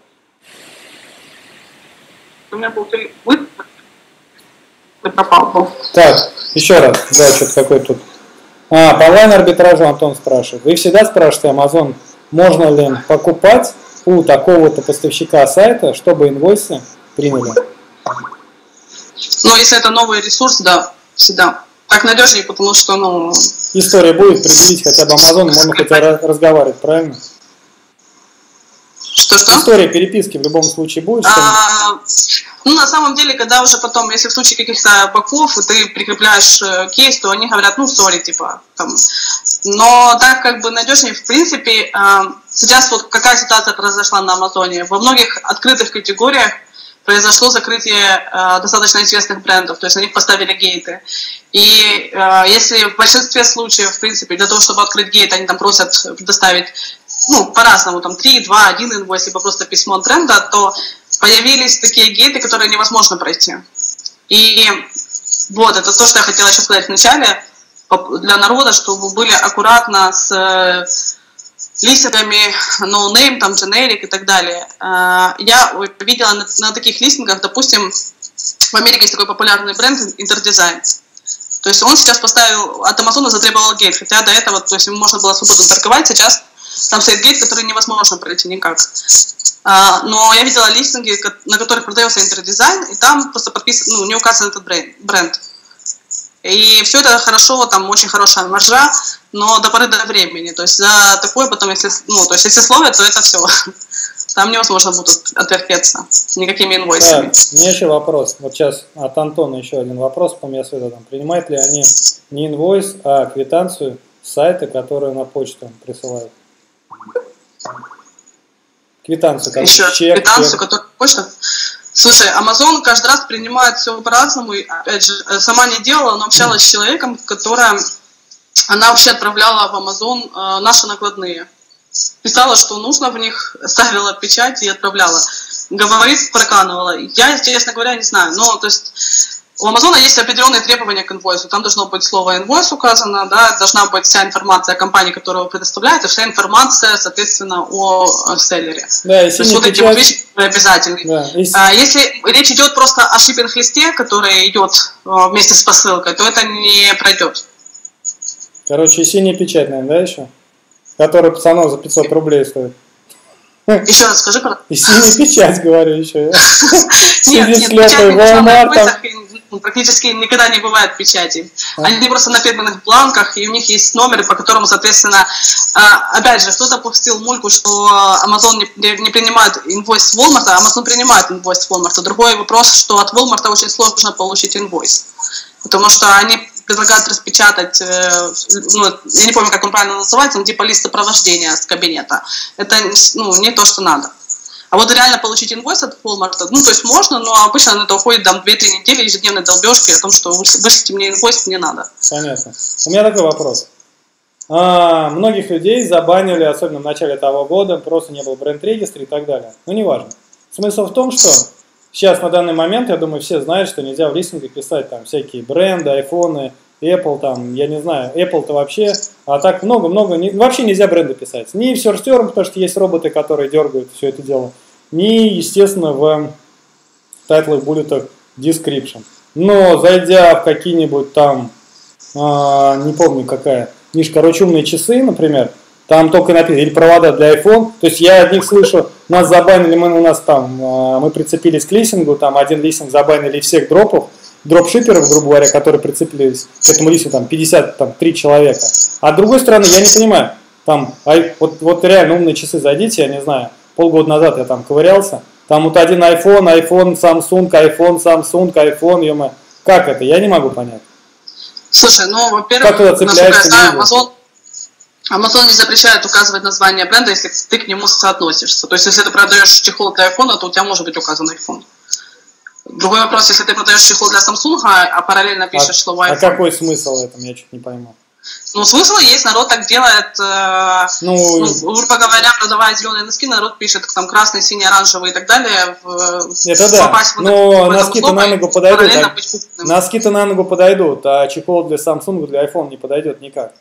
У меня был телефон. Пропал. Так, еще раз, да, что-то какой тут. По онлайн-арбитражу Антон спрашивает. Вы всегда спрашиваете Amazon, можно ли покупать у такого-то поставщика сайта, чтобы инвойсы приняли? Ну, если это новый ресурс, да, всегда. Так надежнее, потому что, ну... История будет, предъявить хотя бы Amazon, можно хотя бы разговаривать, правильно? Что-что? История переписки в любом случае будет? Ну, на самом деле, когда уже потом, если в случае каких-то боков ты прикрепляешь кейс, то они говорят, ну, сори, типа, там. Но так как бы надежнее, в принципе, сейчас вот какая ситуация произошла на Амазоне. Во многих открытых категориях произошло закрытие достаточно известных брендов, то есть на них поставили гейты. И если в большинстве случаев, в принципе, для того, чтобы открыть гейт, они там просят предоставить, ну, по-разному, там 3, 2, 1 инвойс, либо просто письмо от бренда, то появились такие гейты, которые невозможно пройти. И вот, это то, что я хотела еще сказать вначале для народа, чтобы были аккуратно с листингами no-name, там, generic и так далее. Я видела на таких листингах, допустим, в Америке есть такой популярный бренд Interdesign. То есть он сейчас поставил, от Амазона затребовал гейт, хотя до этого, то есть ему можно было свободно торговать, сейчас там стоит гейт, который невозможно пройти никак. Но я видела листинги, на которых продается Interdesign, и там просто подписан, ну, не указан этот бренд. И все это хорошо, там очень хорошая маржа, но до поры до времени. То есть за такое потом, если, ну, то есть если словят, то это все. Там невозможно будет отвертеться никакими инвойсами. Так, у меня еще вопрос. Вот сейчас от Антона еще один вопрос по месту. Принимают ли они не инвойс, а квитанцию с сайта, которую на почту присылают? Квитанцию, как еще чек, квитанцию, которую почта. Слушай, Amazon каждый раз принимает все по-разному. И, опять же, сама не делала, но общалась с человеком, которая она вообще отправляла в Amazon наши накладные. Писала, что нужно в них, ставила печать и отправляла. Говорит, проканывала. Я, честно говоря, не знаю. Но, то есть, у Амазона есть определенные требования к инвойсу. Там должно быть слово инвойс указано, да, должна быть вся информация о компании, которую вы предоставляете, вся информация, соответственно, о селлере. Да, и то есть вот эти вот вещи обязательны. Да, если речь идет просто о шиппинг-листе, который идет вместе с посылкой, то это не пройдет. Короче, синяя печать, наверное, да, еще? Которая, пацанов, за 500 рублей стоит. Еще раз скажи, пожалуйста. И синяя печать, говорю, еще. Нет, печать не должна на инвойсах, практически никогда не бывает печати. Они просто на фирменных бланках, и у них есть номеры, по которому, соответственно, опять же, кто-то пустил мульку, что Amazon не принимает инвойс с Walmart, а Amazon принимает инвойс с Walmart. Другой вопрос, что от Walmart очень сложно получить инвойс, потому что они предлагают распечатать, ну, я не помню, как он правильно называется, но типа лист сопровождения с кабинета. Это, ну, не то, что надо. А вот реально получить инвойс от Walmart, ну, то есть можно, но обычно на это уходит там 2-3 недели ежедневной долбежки о том, что вышлите мне инвойс, мне надо. Понятно. У меня такой вопрос. Многих людей забанили, особенно в начале того года, просто не было бренд-регистра и так далее. Но неважно. Смысл в том, что сейчас на данный момент, я думаю, все знают, что нельзя в листинге писать там всякие бренды, айфоны, Apple, там, я не знаю, Apple-то вообще, а так много-много, вообще нельзя бренды писать. Ни в Search, потому что есть роботы, которые дергают все это дело, ни, естественно, в тайтлах, буллетах, description. Но зайдя в какие-нибудь там, не помню какая, короче, умные часы, например, там только написано, или провода для iPhone, то есть я от них слышу, нас забанили, мы прицепились к листингу, там один листинг забанили всех дропшиперов, грубо говоря, которые прицепились к этому листингу, там 53 человека. А с другой стороны, я не понимаю, там, вот реально умные часы зайдите, я не знаю, полгода назад я там ковырялся, там вот один iPhone, Samsung, iPhone, ё-моё, как это, я не могу понять. Слушай, ну, во-первых, насколько я знаю, Amazon не запрещает указывать название бренда, если ты к нему соотносишься. То есть, если ты продаешь чехол для iPhone, то у тебя может быть указан iPhone. Другой вопрос, если ты продаешь чехол для Samsung, а параллельно пишешь слово iPhone. А какой смысл в этом? Я чуть не пойму. Ну, смысл есть, народ так делает, грубо говоря, продавая зеленые носки, народ пишет там красный, синий, оранжевый и так далее. Это да, но носки-то на ногу подойдут, носки-то на ногу подойдут, а чехол для Samsung, для iPhone не подойдет никак.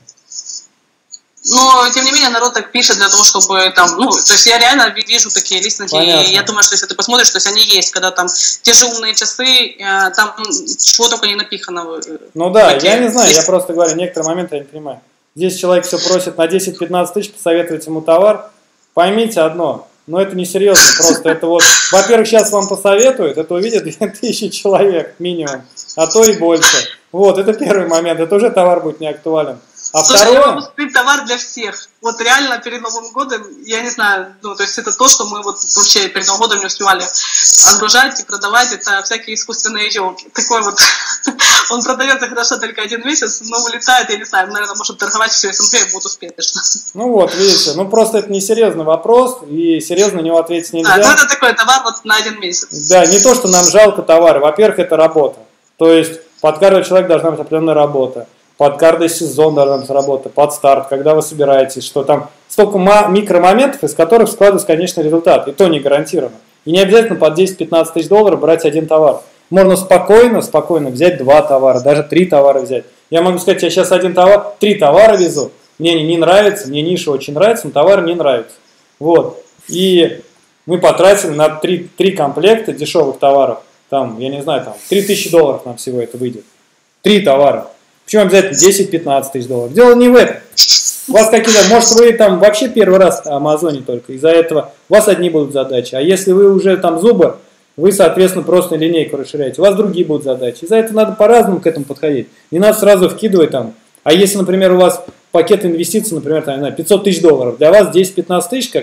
Но, тем не менее, народ так пишет для того, чтобы там, ну, то есть я реально вижу такие листинги, и я думаю, что если ты посмотришь, то есть они есть, когда там те же умные часы, там чего только не напихано. Ну да, я не знаю, я просто говорю, некоторые моменты я не понимаю. Здесь человек все просит на 10-15 тысяч посоветовать ему товар, поймите одно, но это несерьезно, просто это вот, во-первых, сейчас вам посоветуют, это увидят 2000 человек минимум, а то и больше. Вот, это первый момент, это уже товар будет не актуален. А слушай, второе... я могу скрыть товар для всех. Вот реально перед Новым годом, я не знаю, ну, то есть это то, что мы вот вообще перед Новым годом не успевали отгружать и продавать, это всякие искусственные елки. Такой вот, он продается хорошо только 1 месяц, но улетает, я не знаю, наверное, может торговать все СНГ и будет успешно. Ну вот, видите, ну просто это несерьезный вопрос, и серьезно на него ответить нельзя. Ну это такой товар вот на 1 месяц. Да, не то, что нам жалко товары, во-первых, это работа. То есть под каждого человека должна быть определенная работа. Под каждый сезон должна быть работа, под старт, когда вы собираетесь, что там столько микромоментов, из которых складывается конечный результат, и то не гарантированно. И не обязательно под 10-15 тысяч долларов брать один товар. Можно спокойно взять 2 товара, даже 3 товара взять. Я могу сказать, я сейчас 3 товара везу, мне не нравится, мне ниша очень нравится, но товар не нравится. Вот. И мы потратили на 3 комплекта дешевых товаров, там, я не знаю, там 3000 долларов нам всего это выйдет. 3 товара. Почему обязательно 10-15 тысяч долларов? Дело не в этом. У вас какие-то, может, вы там вообще первый раз на Амазоне только, из-за этого у вас одни будут задачи. А если вы уже там зубы, вы, соответственно, просто линейку расширяете, у вас другие будут задачи. Из-за этого надо по-разному к этому подходить. Не надо сразу вкидывать там. А если, например, у вас пакет инвестиций, например, там, 500 тысяч долларов, для вас 10-15 тысяч, как там,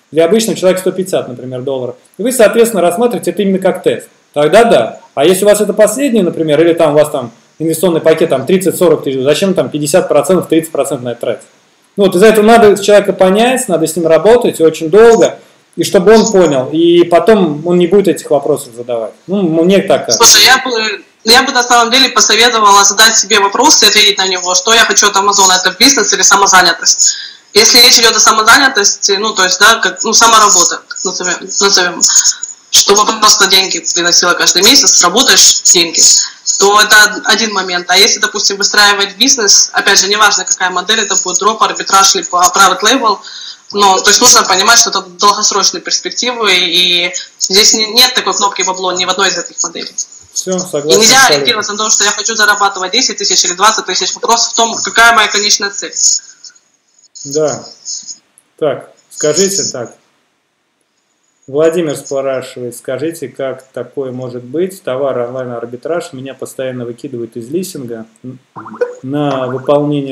для обычного человека 150, например, долларов. И вы, соответственно, рассматриваете это именно как тест. Тогда да. А если у вас это последний, например, или там у вас там инвестиционный пакет там 30-40 тысяч, зачем там 50%, 30% на это тратить? Ну, вот из-за этого надо человека понять, надо с ним работать очень долго, и чтобы он понял, и потом он не будет этих вопросов задавать. Ну, мне так кажется. Слушай, я бы на самом деле посоветовала задать себе вопрос и ответить на него, что я хочу от Амазона, это бизнес или самозанятость. Если речь идет о самозанятости, ну, то есть, да, как, ну, саморабота, назовем, чтобы просто деньги приносила каждый месяц, работаешь, деньги, то это один момент. А если, допустим, выстраивать бизнес, опять же, неважно, какая модель, это будет дроп, арбитраж, либо private label, но, то есть нужно понимать, что это долгосрочные перспективы, и здесь нет такой кнопки бабло ни в одной из этих моделей. Все, согласен. И нельзя ориентироваться на то, что я хочу зарабатывать 10 тысяч или 20 тысяч. Вопрос в том, какая моя конечная цель. Да. Так, скажите так. Владимир спрашивает, скажите, как такое может быть? Товар онлайн-арбитраж меня постоянно выкидывают из листинга на выполнение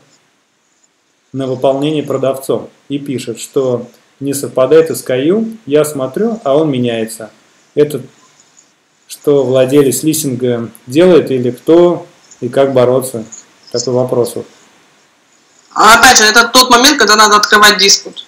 продавцом. И пишет, что не совпадает SKU, я смотрю, а он меняется. Это что владелец листинга делает или кто и как бороться? Такой вопрос. Опять же, это тот момент, когда надо открывать диспут.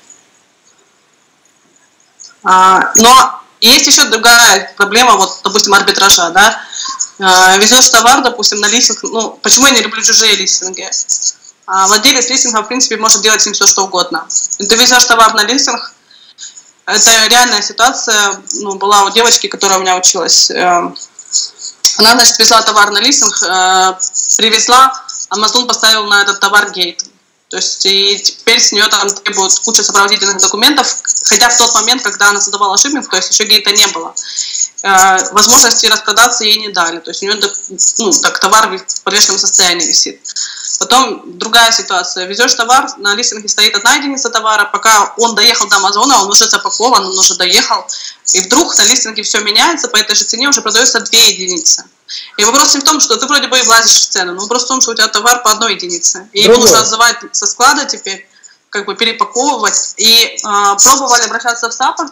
Но есть еще другая проблема, вот, допустим, арбитража, да. Везешь товар, допустим, на листинг, ну, почему я не люблю чужие листинги? Владелец листинга, в принципе, может делать с ним все, что угодно. И ты везешь товар на листинг, это реальная ситуация, ну, была у девочки, которая у меня училась. Она, значит, везла товар на листинг, привезла, Amazon поставил на этот товар гейт. То есть и теперь с нее там требуют куча сопроводительных документов, хотя в тот момент, когда она создавала шиппинг, то есть еще гейта не было. Возможности распродаться ей не дали. То есть у нее, ну, так, товар в подвешенном состоянии висит. Потом другая ситуация. Везешь товар, на листинге стоит одна единица товара, пока он доехал до Амазона, он уже запакован, он уже доехал, и вдруг на листинге все меняется, по этой же цене уже продается 2 единицы. И вопрос не в том, что ты вроде бы и влазишь в цену, но вопрос в том, что у тебя товар по 1 единице. И его нужно отзывать со склада теперь, как бы перепаковывать. И пробовали обращаться в саппорт,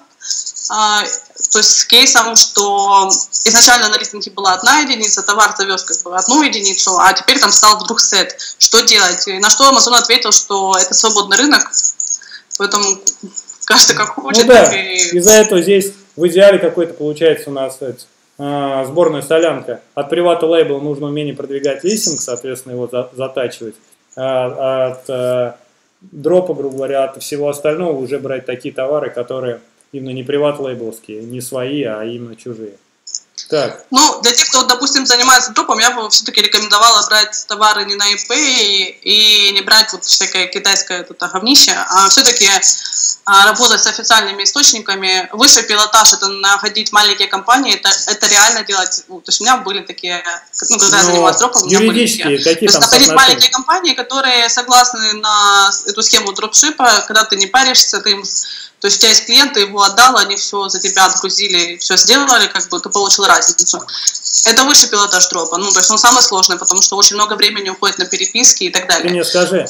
то есть с кейсом, что изначально на листинге была 1 единица, товар завез как бы 1 единицу, а теперь там стал вдруг сет. Что делать? И на что Amazon ответил, что это свободный рынок, поэтому каждый как хочет. Ну да, из-за этого здесь в идеале какой-то получается у нас сборная солянка. От Private Label нужно умение продвигать листинг, соответственно, его затачивать. От дропа, грубо говоря, от всего остального уже брать такие товары, которые именно не приват-лейбловские, не свои, а именно чужие. Так. Ну, для тех, кто, допустим, занимается дропом, я бы все-таки рекомендовала брать товары не на eBay и не брать вот всякое китайское тут говнище, а все-таки работать с официальными источниками. Высший пилотаж — это находить маленькие компании, это реально делать. То есть у меня были такие, ну, когда я занималась дропом, у меня были такие. То есть находить маленькие компании, которые согласны на эту схему дропшипа, когда ты не паришься, ты им... То есть у тебя есть клиент, ты его отдал, они все за тебя отгрузили, все сделали, как бы ты получил разницу. Это высший пилотаж дропа, ну, то есть он самый сложный, потому что очень много времени уходит на переписки и так далее. Ты мне скажи,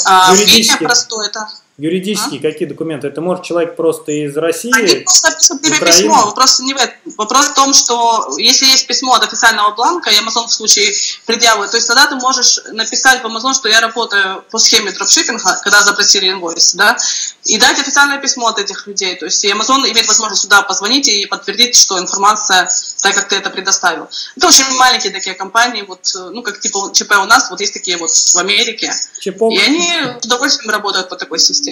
юридические какие документы? Это может человек просто из России? Они просто пишут тебе письмо. Вопрос не в этом. Вопрос в том, что если есть письмо от официального бланка, и Amazon в случае предъявы, то есть тогда ты можешь написать в Amazon, что я работаю по схеме дропшиппинга, когда запросили инвойс, да, и дать официальное письмо от этих людей. То есть и Amazon имеет возможность сюда позвонить и подтвердить, что информация, так как ты это предоставил. Это очень маленькие такие компании, вот, ну, как типа ЧП у нас, вот есть такие вот в Америке. Чипок. И они с удовольствием работают по такой системе.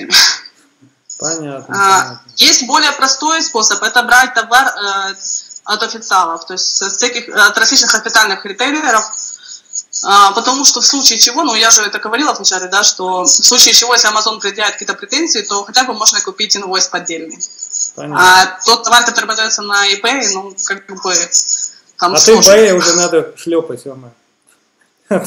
Понятно. Есть более простой способ, это брать товар от официалов, то есть от различных официальных ритейлеров, потому что в случае чего, ну я же это говорила вначале, да, что в случае чего, если Amazon предъявит какие-то претензии, то хотя бы можно купить инвойс поддельный. Понятно. А тот товар, который продается на eBay, ну как бы там сложно. От eBay уже надо шлепать, От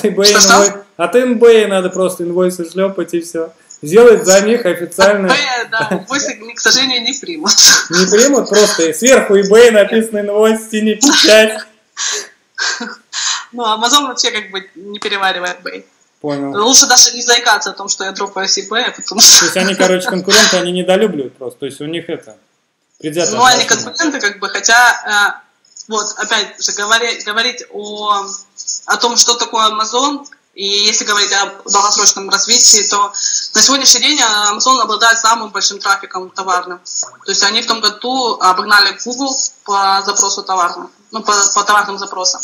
eBay надо просто инвойсы шлепать и все. Сделать за них официально. Да, инвойсы, к сожалению, не примут. Не примут, просто сверху eBay написано инвойс, не печать. Ну, Amazon вообще как бы не переваривает eBay. Понял. Лучше даже не заикаться о том, что я дропаю eBay, потому что... То есть они, короче, конкуренты, они недолюбливают просто. То есть у них это... Ну, они конкуренты, как бы, хотя, вот, опять же, говорить о том, что такое Amazon, и если говорить о долгосрочном развитии, то на сегодняшний день Amazon обладает самым большим трафиком товарным. То есть они в том году обогнали Google по запросу товарным, ну, по товарным запросам.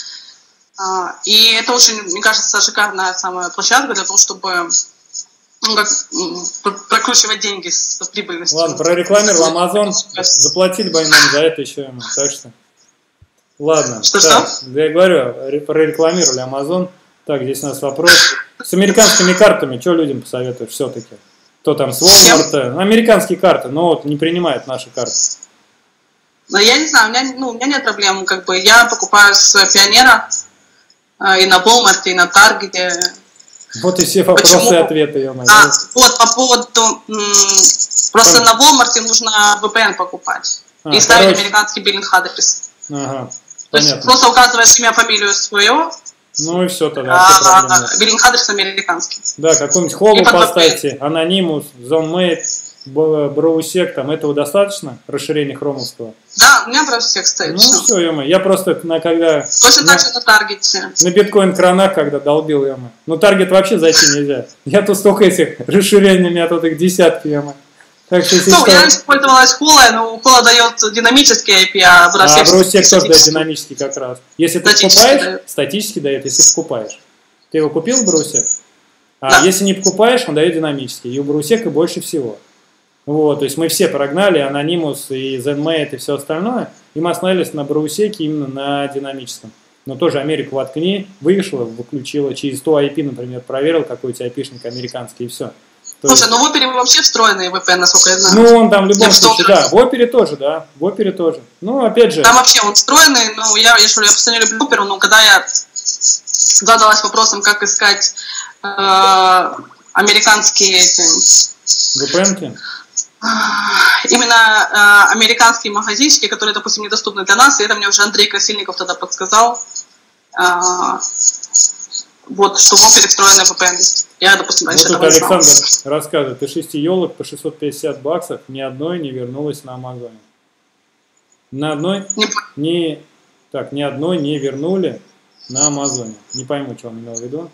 И это очень, мне кажется, шикарная самая площадка для того, чтобы прокручивать деньги с прибыльностью. Ладно, прорекламировал Amazon, заплатили бы нам за это еще ему, так что... Ладно, что? Я говорю, прорекламировали Amazon. Так, здесь у нас вопрос. С американскими картами, что людям посоветуешь все-таки? Кто там с Walmart? Американские карты, но вот не принимают наши карты. Ну, я не знаю, у меня нет проблем, как бы, я покупаю с Пионера и на Walmart, и на Target. Вот и все вопросы и ответы, ё-моё. Вот по поводу... Просто на Walmart нужно VPN покупать. И ставить американский биллинг-адрес. Ага, то есть просто указываешь имя, фамилию свое. Ну и все тогда. Биллинг-адрес американский. Да, какой-нибудь Холу поставьте, Anonymous, ZoneMate, Browsec, там этого достаточно? Расширение хромовского? Да, у меня Browsec стоит. Ну все, ё-моё. Я просто когда... Точно так же на Таргете. На биткоин-кранах, когда долбил, ё-моё. Ну Таргет вообще зайти нельзя. Я тут столько этих расширений, у меня тут их десятки, ё-моё. Так что, ну, я раньше пользовалась Холой, но Хола дает динамический IP, а Browsec тоже дает динамический как раз. Если ты покупаешь, статически дает, если покупаешь. Ты его купил, Browsec? А если не покупаешь, он дает динамический. И у Browsec больше всего. Вот, то есть мы все прогнали, Anonymous и ZenMate и все остальное, и мы остановились на Browsec именно на динамическом. Но тоже Америку воткни, вышла, выключила, через 100 IP, например, проверил, какой у тебя IP-шник американский, и все. Слушай, ну в Опере вообще встроенный VPN, насколько я знаю. Ну, он там в любом случае, да, в Опере тоже, да, в Опере тоже. Ну, опять же... Там вообще он встроенный, но я просто не люблю Оперу, но когда я задалась вопросом, как искать американские эти... VPN-ки? Именно американские магазинчики, которые, допустим, недоступны для нас, и это мне уже Андрей Красильников тогда подсказал, вот, что в Опере встроенный VPN. Я, допустим, раньше вот тут Александр рассказывает, из 6 елок по $650 ни одной не вернулась на Амазоне. На одной ни одной не вернули на Амазоне. Не пойму, что он имел в виду.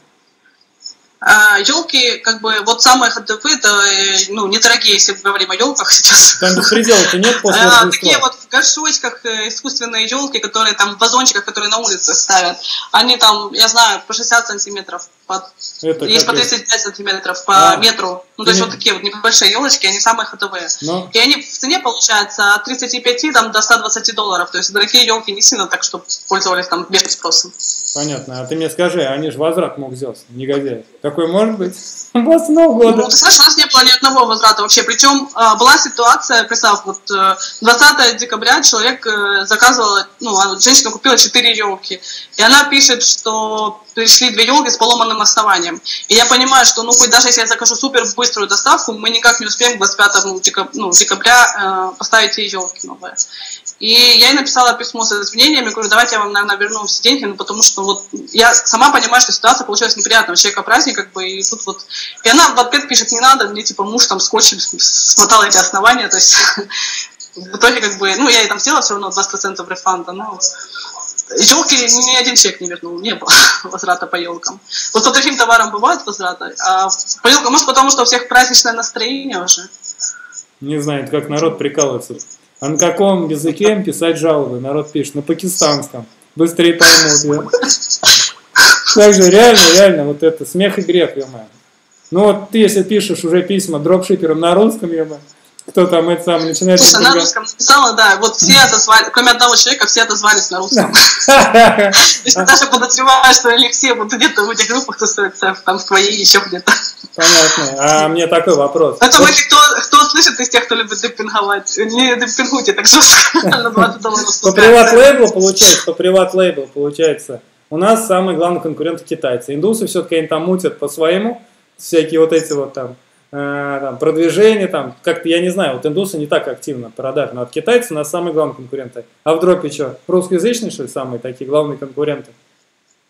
Елки, как бы, вот самые ходовые, это, ну, недорогие, если мы говорим о елках сейчас. Там беспредела-то нет после Рождества? Такие вот в горшочках искусственные елки, которые там в вазончиках, которые на улице ставят. Они там, я знаю, по 60 сантиметров, есть по 35 сантиметров по метру. Ну, то есть вот такие вот небольшие елочки, они самые ходовые. И они в цене, получается, от 35 там, до $120. То есть дорогие елки не сильно так, чтобы пользовались там бешеным спросом. Понятно. А ты мне скажи, они же возврат мог сделать, негодяй. Такой может быть? После Нового года. Ну, ты знаешь, у нас не было ни одного возврата вообще. Причем была ситуация, представь, вот 20 декабря человек заказывал, ну, женщина купила 4 елки. И она пишет, что пришли 2 елки с поломанным основанием. И я понимаю, что, ну, хоть даже если я закажу супер быструю доставку, мы никак не успеем к 25 декабря поставить ей елки новые. И я ей написала письмо с извинениями, говорю, давайте я вам, наверное, верну все деньги, ну, потому что вот я сама понимаю, что ситуация получилась неприятная, у человека праздник, как бы, и тут вот... И она в ответ пишет, не надо, мне, типа, муж там скотчем смотал эти основания, то есть в итоге, как бы, ну, я ей там сделала все равно 20% рефанда, но... Елки ни один человек не вернул, не было возврата по елкам. Вот по таким товарам бывают возвраты, а по елкам, может, потому что у всех праздничное настроение уже. Не знаю, как народ прикалывается. А на каком языке писать жалобы? Народ пишет, на пакистанском. Быстрее поймут, да? Так же, реально, вот это, смех и грех, ё-моё. Ну вот ты, если пишешь уже письма дропшиперам на русском, ё-моё, кто там это сам начинает... Слушай, на русском написала, да, вот все отозвали, кроме одного человека, все отозвались на русском. Я даже подозреваю, что они все вот где-то в этих группах тусуются, там в твоей еще где-то. Понятно. А мне такой вопрос. Это если кто слышит из тех, кто любит демпинговать, не демпингуйте так жестко, на $20 По приват-лейблу получается, у нас самый главный конкурент китайцы. Индусы все-таки они там мутят по-своему, всякие вот эти вот там продвижения, там, как-то, я не знаю, вот индусы не так активно продажи, но от китайцев у нас самые главные конкуренты. А в дропе что, русскоязычные, что ли, самые такие главные конкуренты?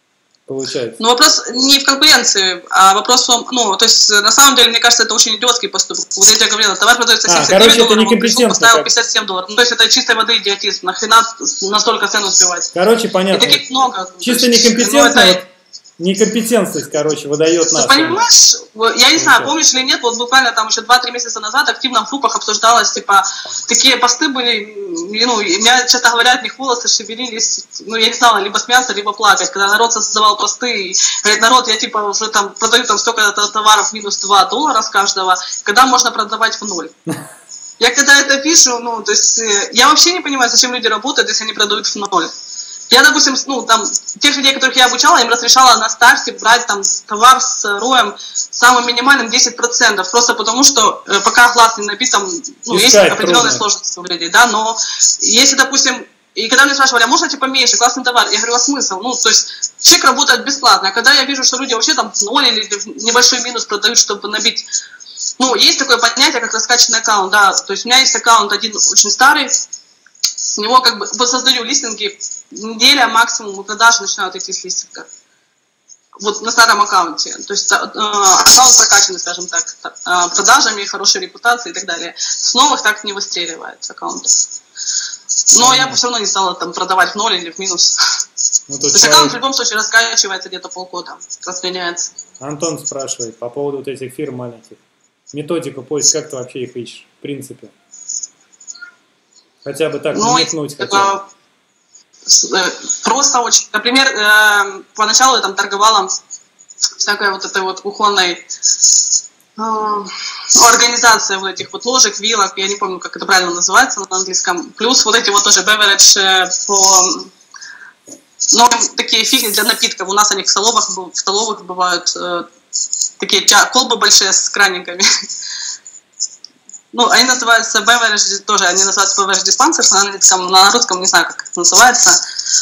получается. Но вопрос не в конкуренции, а вопрос в том, ну, то есть, на самом деле, мне кажется, это очень идиотский поступок. Вот я тебе говорила, товар продается 79 долларов, он пришел, поставил 57 долларов. Ну, то есть, это чистой воды идиотизм. Нахрена настолько цену сбивать? Короче, понятно. И таких много. Чисто некомпетентность, некомпетентность, короче, выдает нас. Ты понимаешь, я не знаю, помнишь или нет, вот буквально там еще 2-3 месяца назад активно в группах обсуждалось, типа, такие посты были, ну, у меня, честно говоря, от них волосы шевелились, ну, я не знала, либо смеяться, либо плакать, когда народ создавал посты, и говорит, народ, я типа уже там продаю там столько-то товаров минус 2 доллара с каждого, когда можно продавать в ноль. Я когда это пишу, ну, то есть, я вообще не понимаю, зачем люди работают, если они продают в ноль. Я, допустим, ну, там, тех людей, которых я обучала, им разрешала на старте брать там товар с роем самым минимальным 10%, просто потому что пока глаз не набит, там, ну, есть определенные сложности у людей, да, но если, допустим, и когда мне спрашивали, а можно типа меньше, классный товар, я говорю, а смысл? Ну, то есть человек работает бесплатно, а когда я вижу, что люди вообще там в ноль или небольшой минус продают, чтобы набить, ну, есть такое понятие, как раскачанный аккаунт, да, то есть у меня есть аккаунт один очень старый, с него как бы создаю листинги, неделя максимум продажи начинают идти с листинга. Вот на старом аккаунте. То есть аккаунт прокачанный, скажем так, продажами, хорошей репутацией и так далее. С новых так не выстреливает аккаунт. Но я бы все равно не стала там продавать в ноль или в минус. Ну, то есть аккаунт в любом случае раскачивается где-то полгода, разгоняется. Антон спрашивает по поводу вот этих фирм маленьких. Методику поиска, как ты вообще их ищешь, в принципе? Хотя бы так намекнуть хотя бы. Просто очень. Например, поначалу я там торговала всякой вот этой вот кухонной организацией вот этих вот ложек, вилок, я не помню, как это правильно называется на английском. Плюс вот эти вот тоже beverage по... Ну, такие фигни для напитков. У нас они в столовых бывают такие колбы большие с краниками. Ну, они называются beverage, тоже они называются beverage dispensers, на английском, на русском не знаю, как это называется.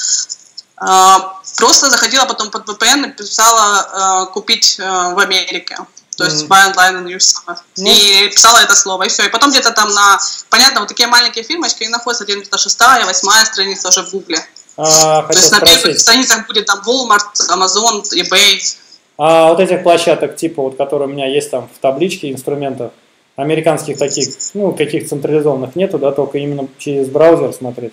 Просто заходила потом под VPN и писала купить в Америке. То есть buy online and use summer. И писала это слово, и все. И потом где-то там понятно, вот такие маленькие фирмочки, и находятся где-то 6-я, 8-я страница уже в Гугле. То есть на первых страницах будет там Walmart, Amazon, eBay. А вот этих площадок, типа, вот, которые у меня есть там в табличке инструментов, американских таких, ну, каких централизованных нету, да, только именно через браузер смотреть?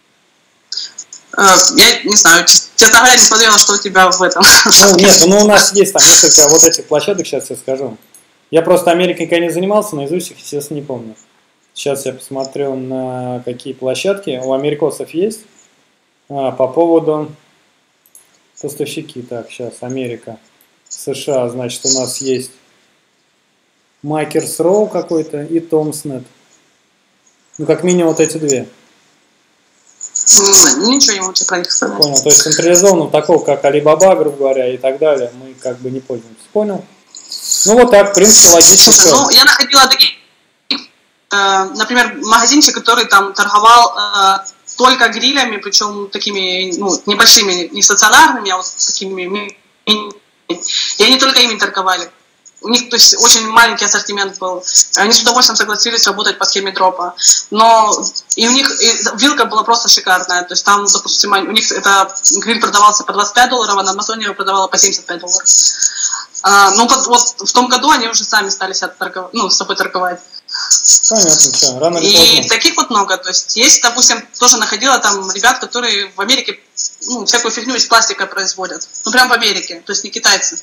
Я не знаю, честно говоря, не смотрела, что у тебя в этом. Ну, нет, ну, у нас есть там несколько вот этих площадок, сейчас я скажу. Я просто Америкой никогда не занимался, наизусть их, естественно, не помню. Сейчас я посмотрел, на какие площадки у америкосов есть. По поводу поставщики. Так, сейчас, Америка, США, значит, у нас есть Makers Row какой-то и Tomsnet. Ну, как минимум вот эти две. Ничего не могу про них сказать. Понял, то есть централизованного такого, как Alibaba, грубо говоря, и так далее, мы как бы не пользуемся. Понял? Ну, вот так, в принципе, логично. Слушай, ну, я находила такие, например, магазинчик, который там торговал только грилями, причем такими, ну, небольшими, не стационарными, а вот такими, и они только ими торговали. У них, то есть, очень маленький ассортимент был. Они с удовольствием согласились работать по схеме дропа. Но и у них вилка была просто шикарная. То есть там, допустим, у них это гриль продавался по 25 долларов, а на Амазоне его продавала по 75 долларов. Ну, вот в том году они уже сами стали с собой торговать. Понятно, что рано или поздно. И таких вот много. То есть есть, допустим, тоже находила там ребят, которые в Америке, ну, всякую фигню из пластика производят. Ну, прям в Америке, то есть не китайцы.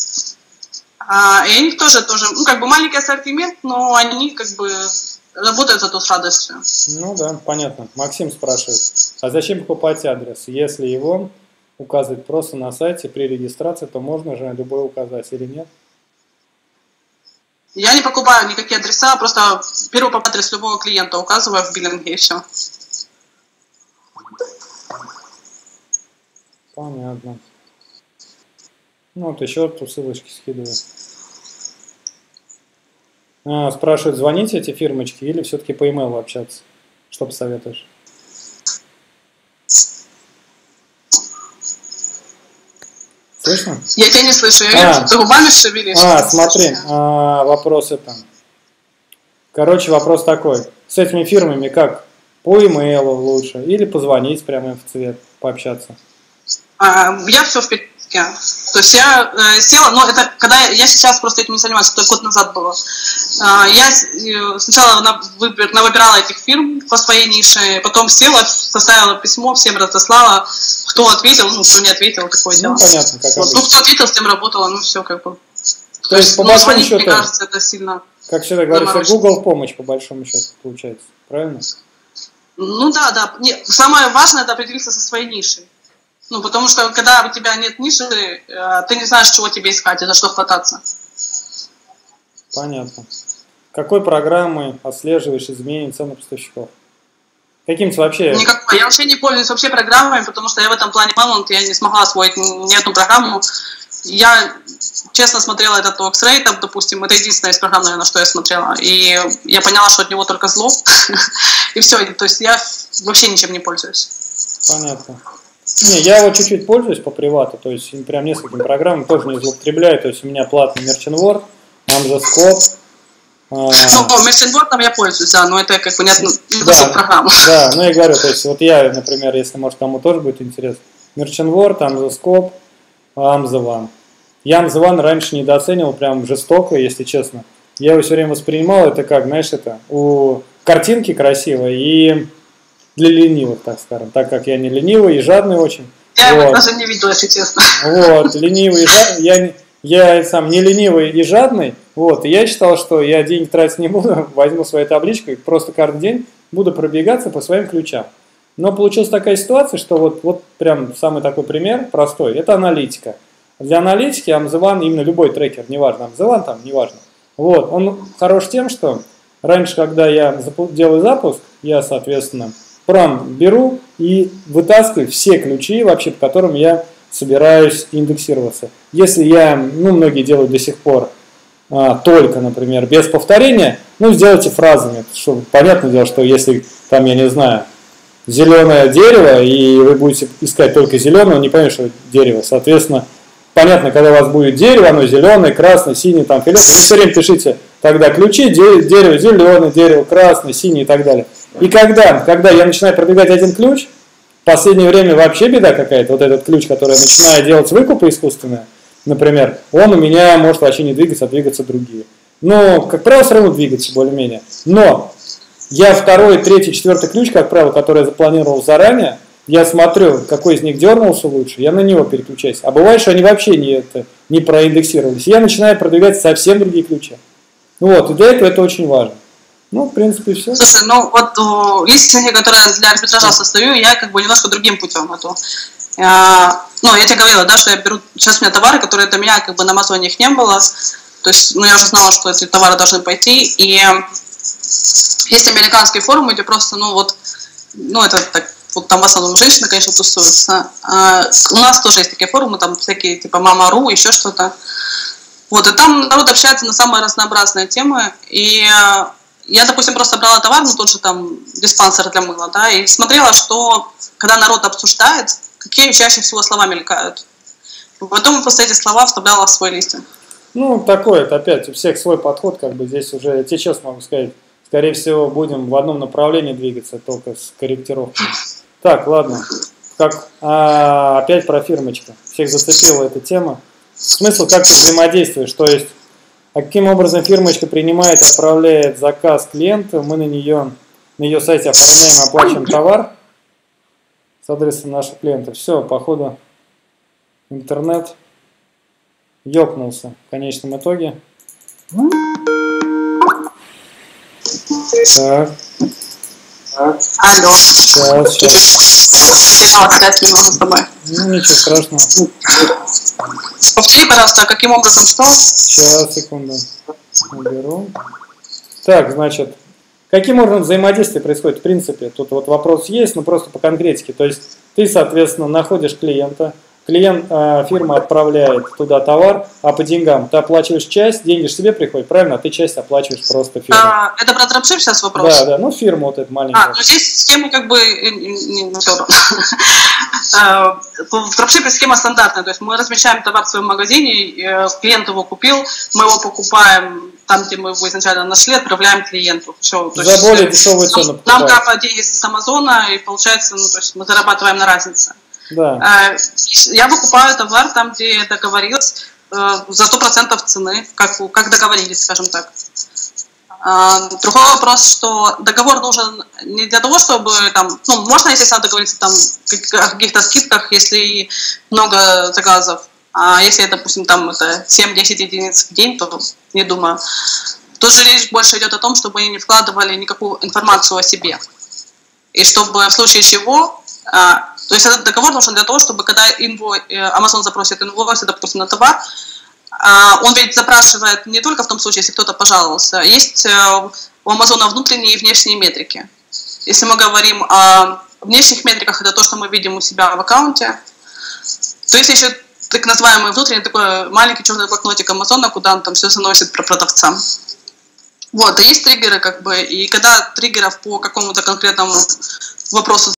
И у них тоже, ну, как бы маленький ассортимент, но они как бы работают зато с радостью. Ну да, понятно. Максим спрашивает, а зачем покупать адрес? Если его указывать просто на сайте при регистрации, то можно же любой указать или нет? Я не покупаю никакие адреса, просто беру по адрес любого клиента, указываю в биллинге и все. Понятно. Ну вот еще тут ссылочки скидываю. Спрашивают, звонить эти фирмочки или все-таки по e-mail общаться? Что посоветуешь? Слышно? Я тебя не слышу, я вижу, ты губами шевелишь. Смотри, вопрос это. Короче, вопрос такой. С этими фирмами как? По e-mail лучше или позвонить прямо им в цвет, пообщаться? Я все в То есть я села, но это когда я сейчас просто этим не занимаюсь, это год назад было. Я сначала выбирала этих фирм по своей нише, потом села, составила письмо, всем разослала, кто ответил, ну, кто не ответил, такое дело. Понятно, как вот. Ну, кто ответил, с тем работала, ну, все как бы. То есть, по большому звонить, счету, мне кажется, это сильно... Как всегда говорится, Google помощь, по большому счету, получается, правильно? Ну да, да. Нет, самое важное — это определиться со своей нишей. Ну, потому что, когда у тебя нет ниши, ты не знаешь, чего тебе искать и за что хвататься. Понятно. Какой программой отслеживаешь изменения цен поставщиков? Каким-то вообще... Никакой. Я вообще не пользуюсь вообще программами, потому что я в этом плане мамонт, я не смогла освоить ни одну программу. Я честно смотрела этот X-Ray, допустим, это единственная из программ, наверное, что я смотрела. И я поняла, что от него только зло. И все. То есть я вообще ничем не пользуюсь. Понятно. Не, я вот чуть-чуть пользуюсь по привату, то есть прям несколькими программами, тоже не злоупотребляю, то есть у меня платный Merchant Word, Amjascope. Ну, Merchant Word там я пользуюсь, да, но это как бы не да, программа. Да, ну я говорю, то есть вот я, например, если, может, кому тоже будет интересно, Merchant Word, Amjascope, AmzaOne. Я AmzaOne раньше недооценивал прям жестоко, если честно. Я его все время воспринимал, это как, знаешь, это у картинки красивой и... для ленивых, так скажем, так как я не ленивый и жадный очень. Я его даже не видела, если честно. Вот, ленивый и жадный, я сам не ленивый и жадный, вот, и я считал, что я деньги тратить не буду, возьму свою табличку и просто каждый день буду пробегаться по своим ключам. Но получилась такая ситуация, что вот прям самый такой пример простой, это аналитика. Для аналитики AmzaOne, именно любой трекер, неважно, AmzaOne там, неважно, вот, он хорош тем, что раньше, когда я делаю запуск, я, соответственно, прям беру и вытаскиваю все ключи, вообще, по которым я собираюсь индексироваться. Если я, ну, многие делают до сих пор только, например, без повторения, ну, сделайте фразами, чтобы понятное дело, что если там, я не знаю, зеленое дерево, и вы будете искать только зеленое, не поймете, что это дерево. Соответственно, понятно, когда у вас будет дерево, оно зеленое, красное, синее, там, фиолетовое, все время пишите тогда ключи, дерево зеленое, дерево красное, синее и так далее. И когда я начинаю продвигать один ключ, в последнее время вообще беда какая-то, вот этот ключ, который я начинаю делать выкупы искусственные, например, он у меня может вообще не двигаться, а двигаться другие. Но, как правило, все равно двигаться более-менее. Но я второй, третий, четвертый ключ, как правило, который я запланировал заранее, я смотрю, какой из них дернулся лучше, я на него переключаюсь. А бывает, что они вообще не проиндексировались. Я начинаю продвигать совсем другие ключи. Вот, и для этого это очень важно. Ну, в принципе, все. Слушай, ну вот листинги, которые для арбитража состою, я как бы немножко другим путем иду. Ну, я тебе говорила, да, что я беру, сейчас у меня товары, которые до меня как бы на Амазоне их не было. То есть, ну, я уже знала, что эти товары должны пойти. И есть американские форумы, где просто, ну, вот, ну, это так, вот там в основном женщины, конечно, тусуются. У нас тоже есть такие форумы, там всякие, типа Мама.ру, еще что-то. Вот, и там народ общается на самые разнообразные темы. И я, допустим, просто брала товар, ну, тот же там диспансер для мыла, да, и смотрела, что, когда народ обсуждает, какие чаще всего слова мелькают. Потом после эти слова вставляла в свой листинг. Ну, такой, это опять у всех свой подход, как бы здесь уже, я тебе честно могу сказать, скорее всего, будем в одном направлении двигаться, только с корректировкой. Так, ладно. Опять про фирмочку. Всех зацепила эта тема. Смысл, как ты взаимодействуешь, то есть, каким образом фирмочка принимает, отправляет заказ клиенту, мы на ее сайте оформляем, оплачиваем товар с адресом наших клиентов. Все, походу, интернет ёкнулся в конечном итоге. Так. Алло. Сейчас. Не могу с тобой. Ну, ничего страшного. Повтори, пожалуйста, каким образом что? Сейчас, секунду. Наберу. Так, значит, каким образом взаимодействие происходит в принципе? Тут вот вопрос есть, но просто по конкретике. То есть ты, соответственно, находишь клиента, фирма отправляет туда товар, а по деньгам ты оплачиваешь часть, деньги же себе приходят, правильно? А ты часть оплачиваешь просто фирме. Это про дропшип сейчас вопрос? Да, ну фирма вот эта маленькая. Ну здесь схема как бы не все равно. В дропшипе схема стандартная, то есть мы размещаем товар в своем магазине, клиент его купил, мы его покупаем там, где мы его изначально нашли, отправляем клиенту. Все, за более дешевую цену покупаем. Нам капают деньги с Амазона, и получается, ну, то есть мы зарабатываем на разнице. Да. Я выкупаю товар там, где я договорилась, за 100% цены, как договорились, скажем так. Другой вопрос, что договор нужен не для того, чтобы там, ну, можно, естественно, договориться там о каких-то скидках, если много заказов, а если, допустим, там это 7-10 единиц в день, то не думаю. Тут же речь больше идет о том, чтобы они не вкладывали никакую информацию о себе. И чтобы в случае чего, то есть этот договор нужен для того, чтобы когда Amazon запросит инвойс, допустим, на товар, он ведь запрашивает не только в том случае, если кто-то пожаловался. Есть у Амазона внутренние и внешние метрики. Если мы говорим о внешних метриках, это то, что мы видим у себя в аккаунте, то есть еще так называемый внутренний такой маленький черный блокнотик Амазона, куда он там все заносит про продавца. Вот, и есть триггеры, как бы, и когда триггеров по какому-то конкретному вопросу